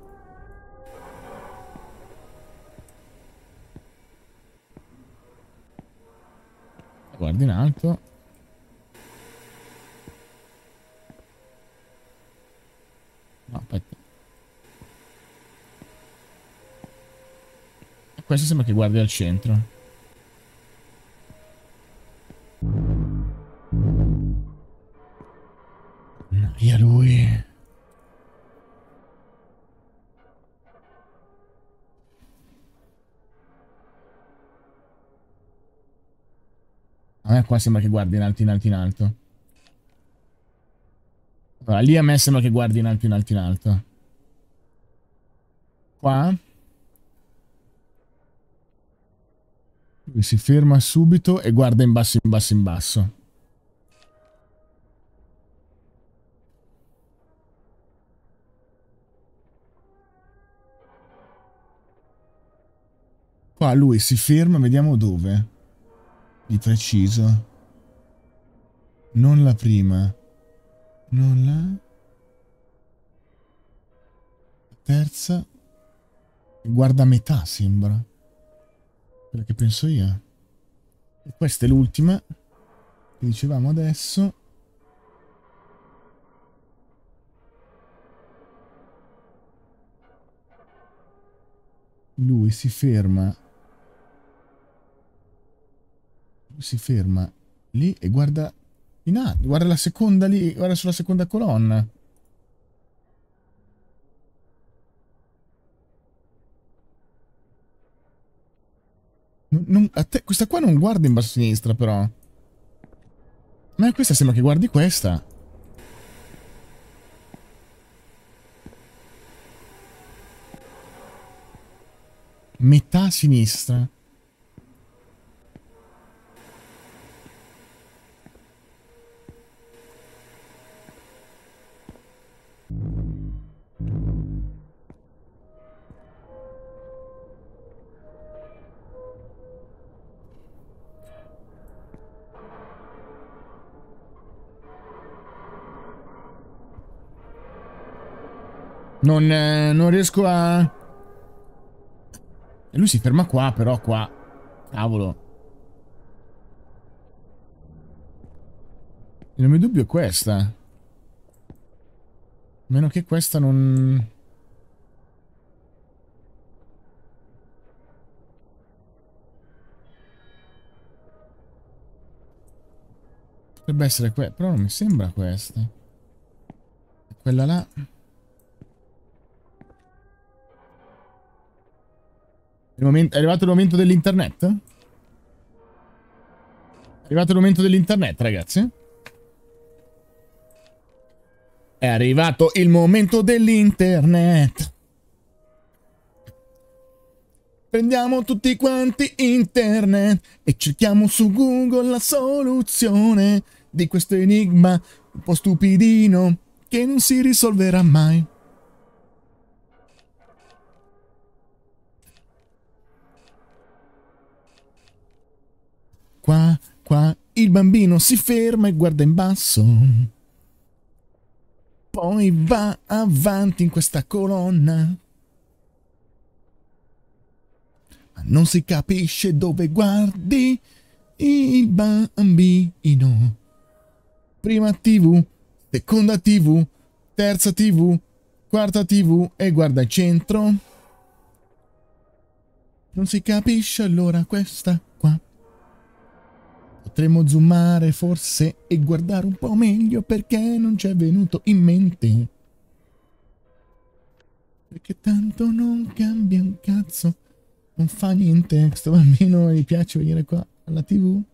Guarda in alto. No, aspetta. Questo sembra che guardi al centro. Noia lui. A me qua sembra che guardi in alto, in alto, in alto. Allora, lì a me sembra che guardi in alto, in alto, in alto. Qua? Lui si ferma subito e guarda in basso, in basso, in basso. Qua lui si ferma, vediamo dove. Di preciso. Non la prima. Non la... Terza. Guarda a metà, sembra. Quello che penso io. E questa è l'ultima. Che dicevamo adesso. Lui si ferma. Lui si ferma lì e guarda in alto. Guarda la seconda lì. Guarda sulla seconda colonna. A te, questa qua non guarda in basso a sinistra, però. Ma questa sembra che guardi questa. Metà a sinistra. Non riesco a... E lui si ferma qua, però qua... Cavolo. Il mio dubbio è questa. A meno che questa non... Potrebbe essere quella, però non mi sembra questa. Quella là... È arrivato il momento dell'internet? È arrivato il momento dell'internet, ragazzi? È arrivato il momento dell'internet. Prendiamo tutti quanti internet e cerchiamo su Google la soluzione di questo enigma un po' stupidino che non si risolverà mai. Qua, il bambino si ferma e guarda in basso. Poi va avanti in questa colonna. Ma non si capisce dove guardi il bambino. Prima TV, seconda TV, terza TV, quarta TV e guarda il centro. Non si capisce allora questa qua. Potremmo zoomare forse e guardare un po' meglio perché non ci è venuto in mente. Perché tanto non cambia un cazzo. Non fa niente. Questo bambino gli piace venire qua alla TV.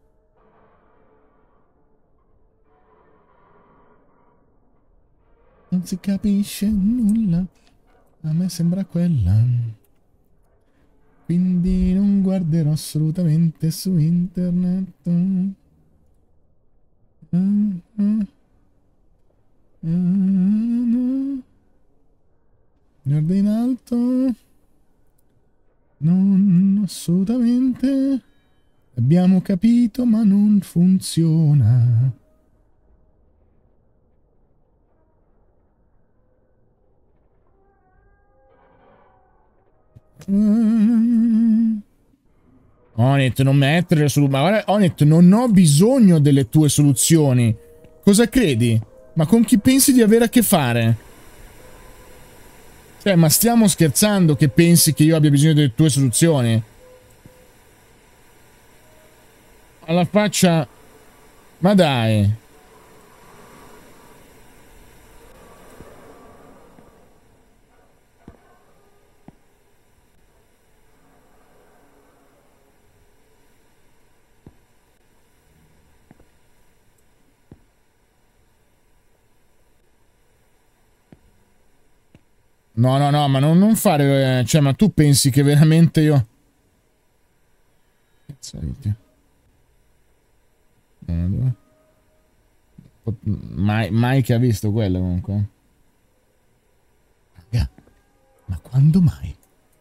Non si capisce nulla. A me sembra quella. Quindi non guarderò assolutamente su internet. Guarda in alto. Non assolutamente. Abbiamo capito, ma non funziona. Onet, non mettere soluzioni. Ma guarda, Onet, non ho bisogno delle tue soluzioni. Cosa credi? Ma con chi pensi di avere a che fare? Cioè, ma stiamo scherzando che pensi che io abbia bisogno delle tue soluzioni? Alla faccia... Ma dai. No, no, no, ma non fare... Cioè, ma tu pensi che veramente io... Mai che ha visto quello, comunque. Raga, ma quando mai?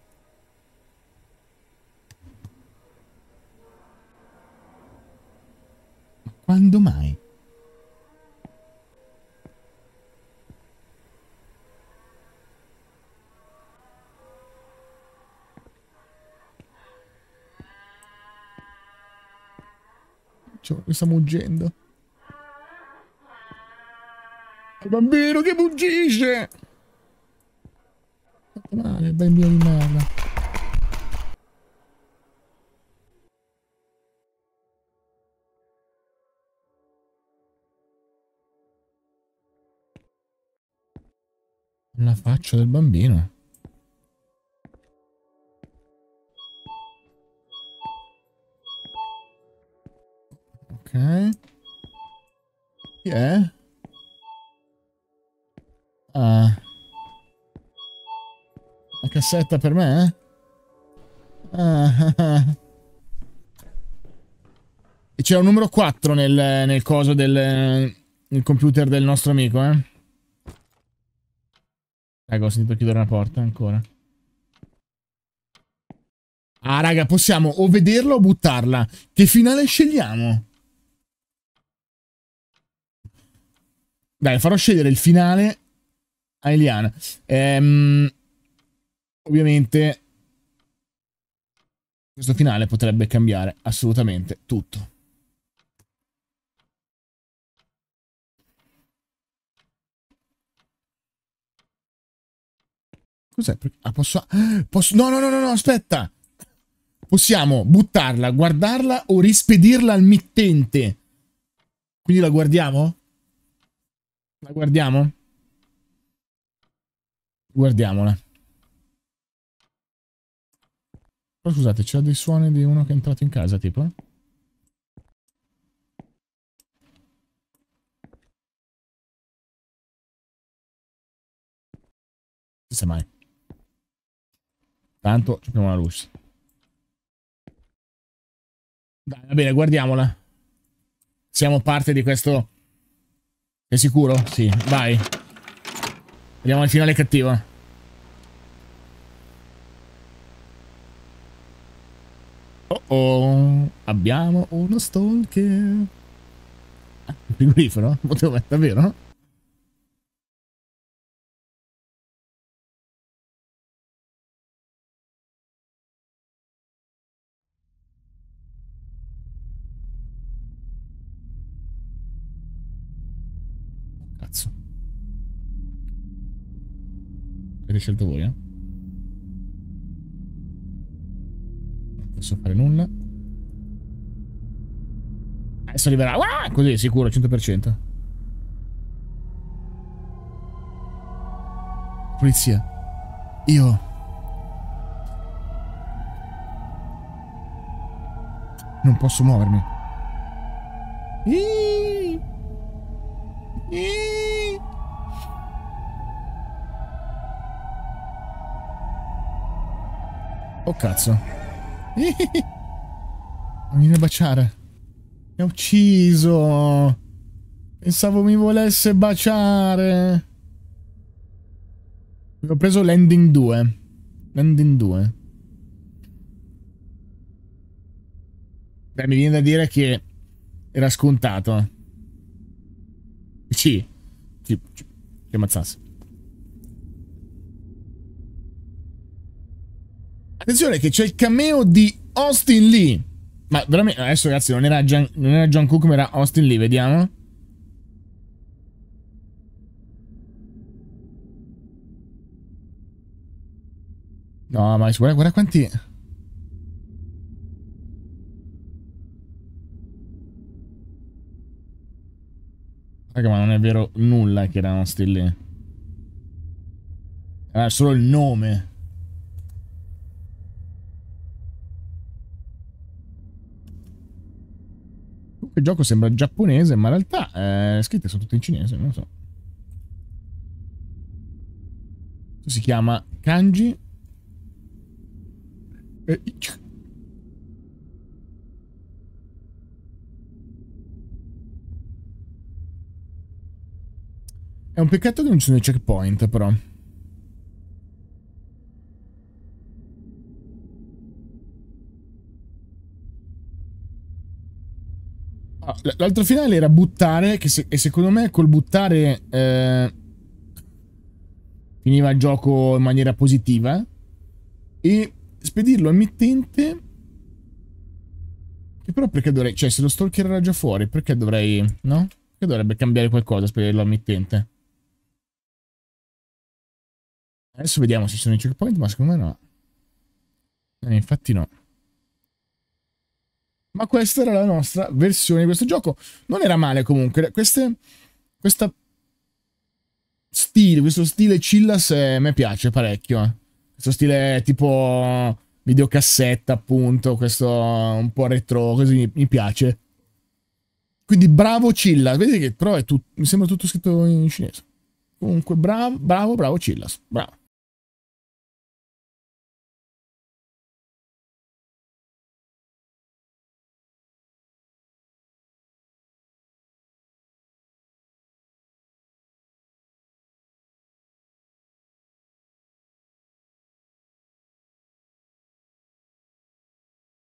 Ma quando mai? Cioè, sta muggendo. Il bambino che muggisce! Fatto male, il bambino di merda. La faccia del bambino. Ok. Chi è? Ah. La cassetta per me? Ah. E c'era un numero 4 nel coso nel computer del nostro amico, eh? Raga, ho sentito chiudere una porta ancora. Ah, raga, possiamo o vederla o buttarla. Che finale scegliamo? Dai, farò scegliere il finale a Eliana. Ovviamente questo finale potrebbe cambiare assolutamente tutto. Cos'è? Ah, posso... No, no, no, no, no, aspetta! Possiamo buttarla, guardarla o rispedirla al mittente. Quindi la guardiamo? La guardiamo? Guardiamola. Però scusate, c'è dei suoni di uno che è entrato in casa, tipo? Non sa mai. Tanto abbiamo la luce. Dai, va bene, guardiamola. Siamo parte di questo... Sei sicuro? Sì, vai. Vediamo il finale cattivo. Oh oh, abbiamo uno stalker. Ah, il frigorifero? Potevo mettere, davvero? Cazzo. Avete scelto voi, eh? Non posso fare nulla. Adesso arriverà. Ah, così, sicuro, 100%. Polizia. Io... non posso muovermi. Oh cazzo. Non viene a baciare. Mi ha ucciso. Pensavo mi volesse baciare. Ho preso l'ending 2. L'ending 2. Beh, mi viene da dire che era scontato. Sì. Che ammazzasse. Attenzione che c'è il cameo di Austin Lee. Ma veramente, adesso ragazzi, non era John Cook, ma era Austin Lee, vediamo. No, ma guarda quanti... Raga, ma non è vero nulla che era Austin Lee. Era solo il nome. Il gioco sembra giapponese, ma in realtà le scritte sono tutte in cinese, non lo so. Questo si chiama Kanji. È un peccato che non ci sono i checkpoint, però. L'altro finale era buttare, e secondo me col buttare finiva il gioco in maniera positiva, e spedirlo al mittente, che però perché dovrei, cioè se lo stalker era già fuori, perché dovrei, no? Perché dovrebbe cambiare qualcosa spedirlo al mittente? Adesso vediamo se ci sono i checkpoint, ma secondo me no. Infatti no. Ma questa era la nostra versione di questo gioco. Non era male comunque. Questa stile, questo stile Chillas a me piace parecchio. Questo stile tipo videocassetta, appunto, questo un po' retro, così mi piace. Quindi bravo Chillas, vedi che però è mi sembra tutto scritto in cinese. Comunque bravo Chillas, bravo.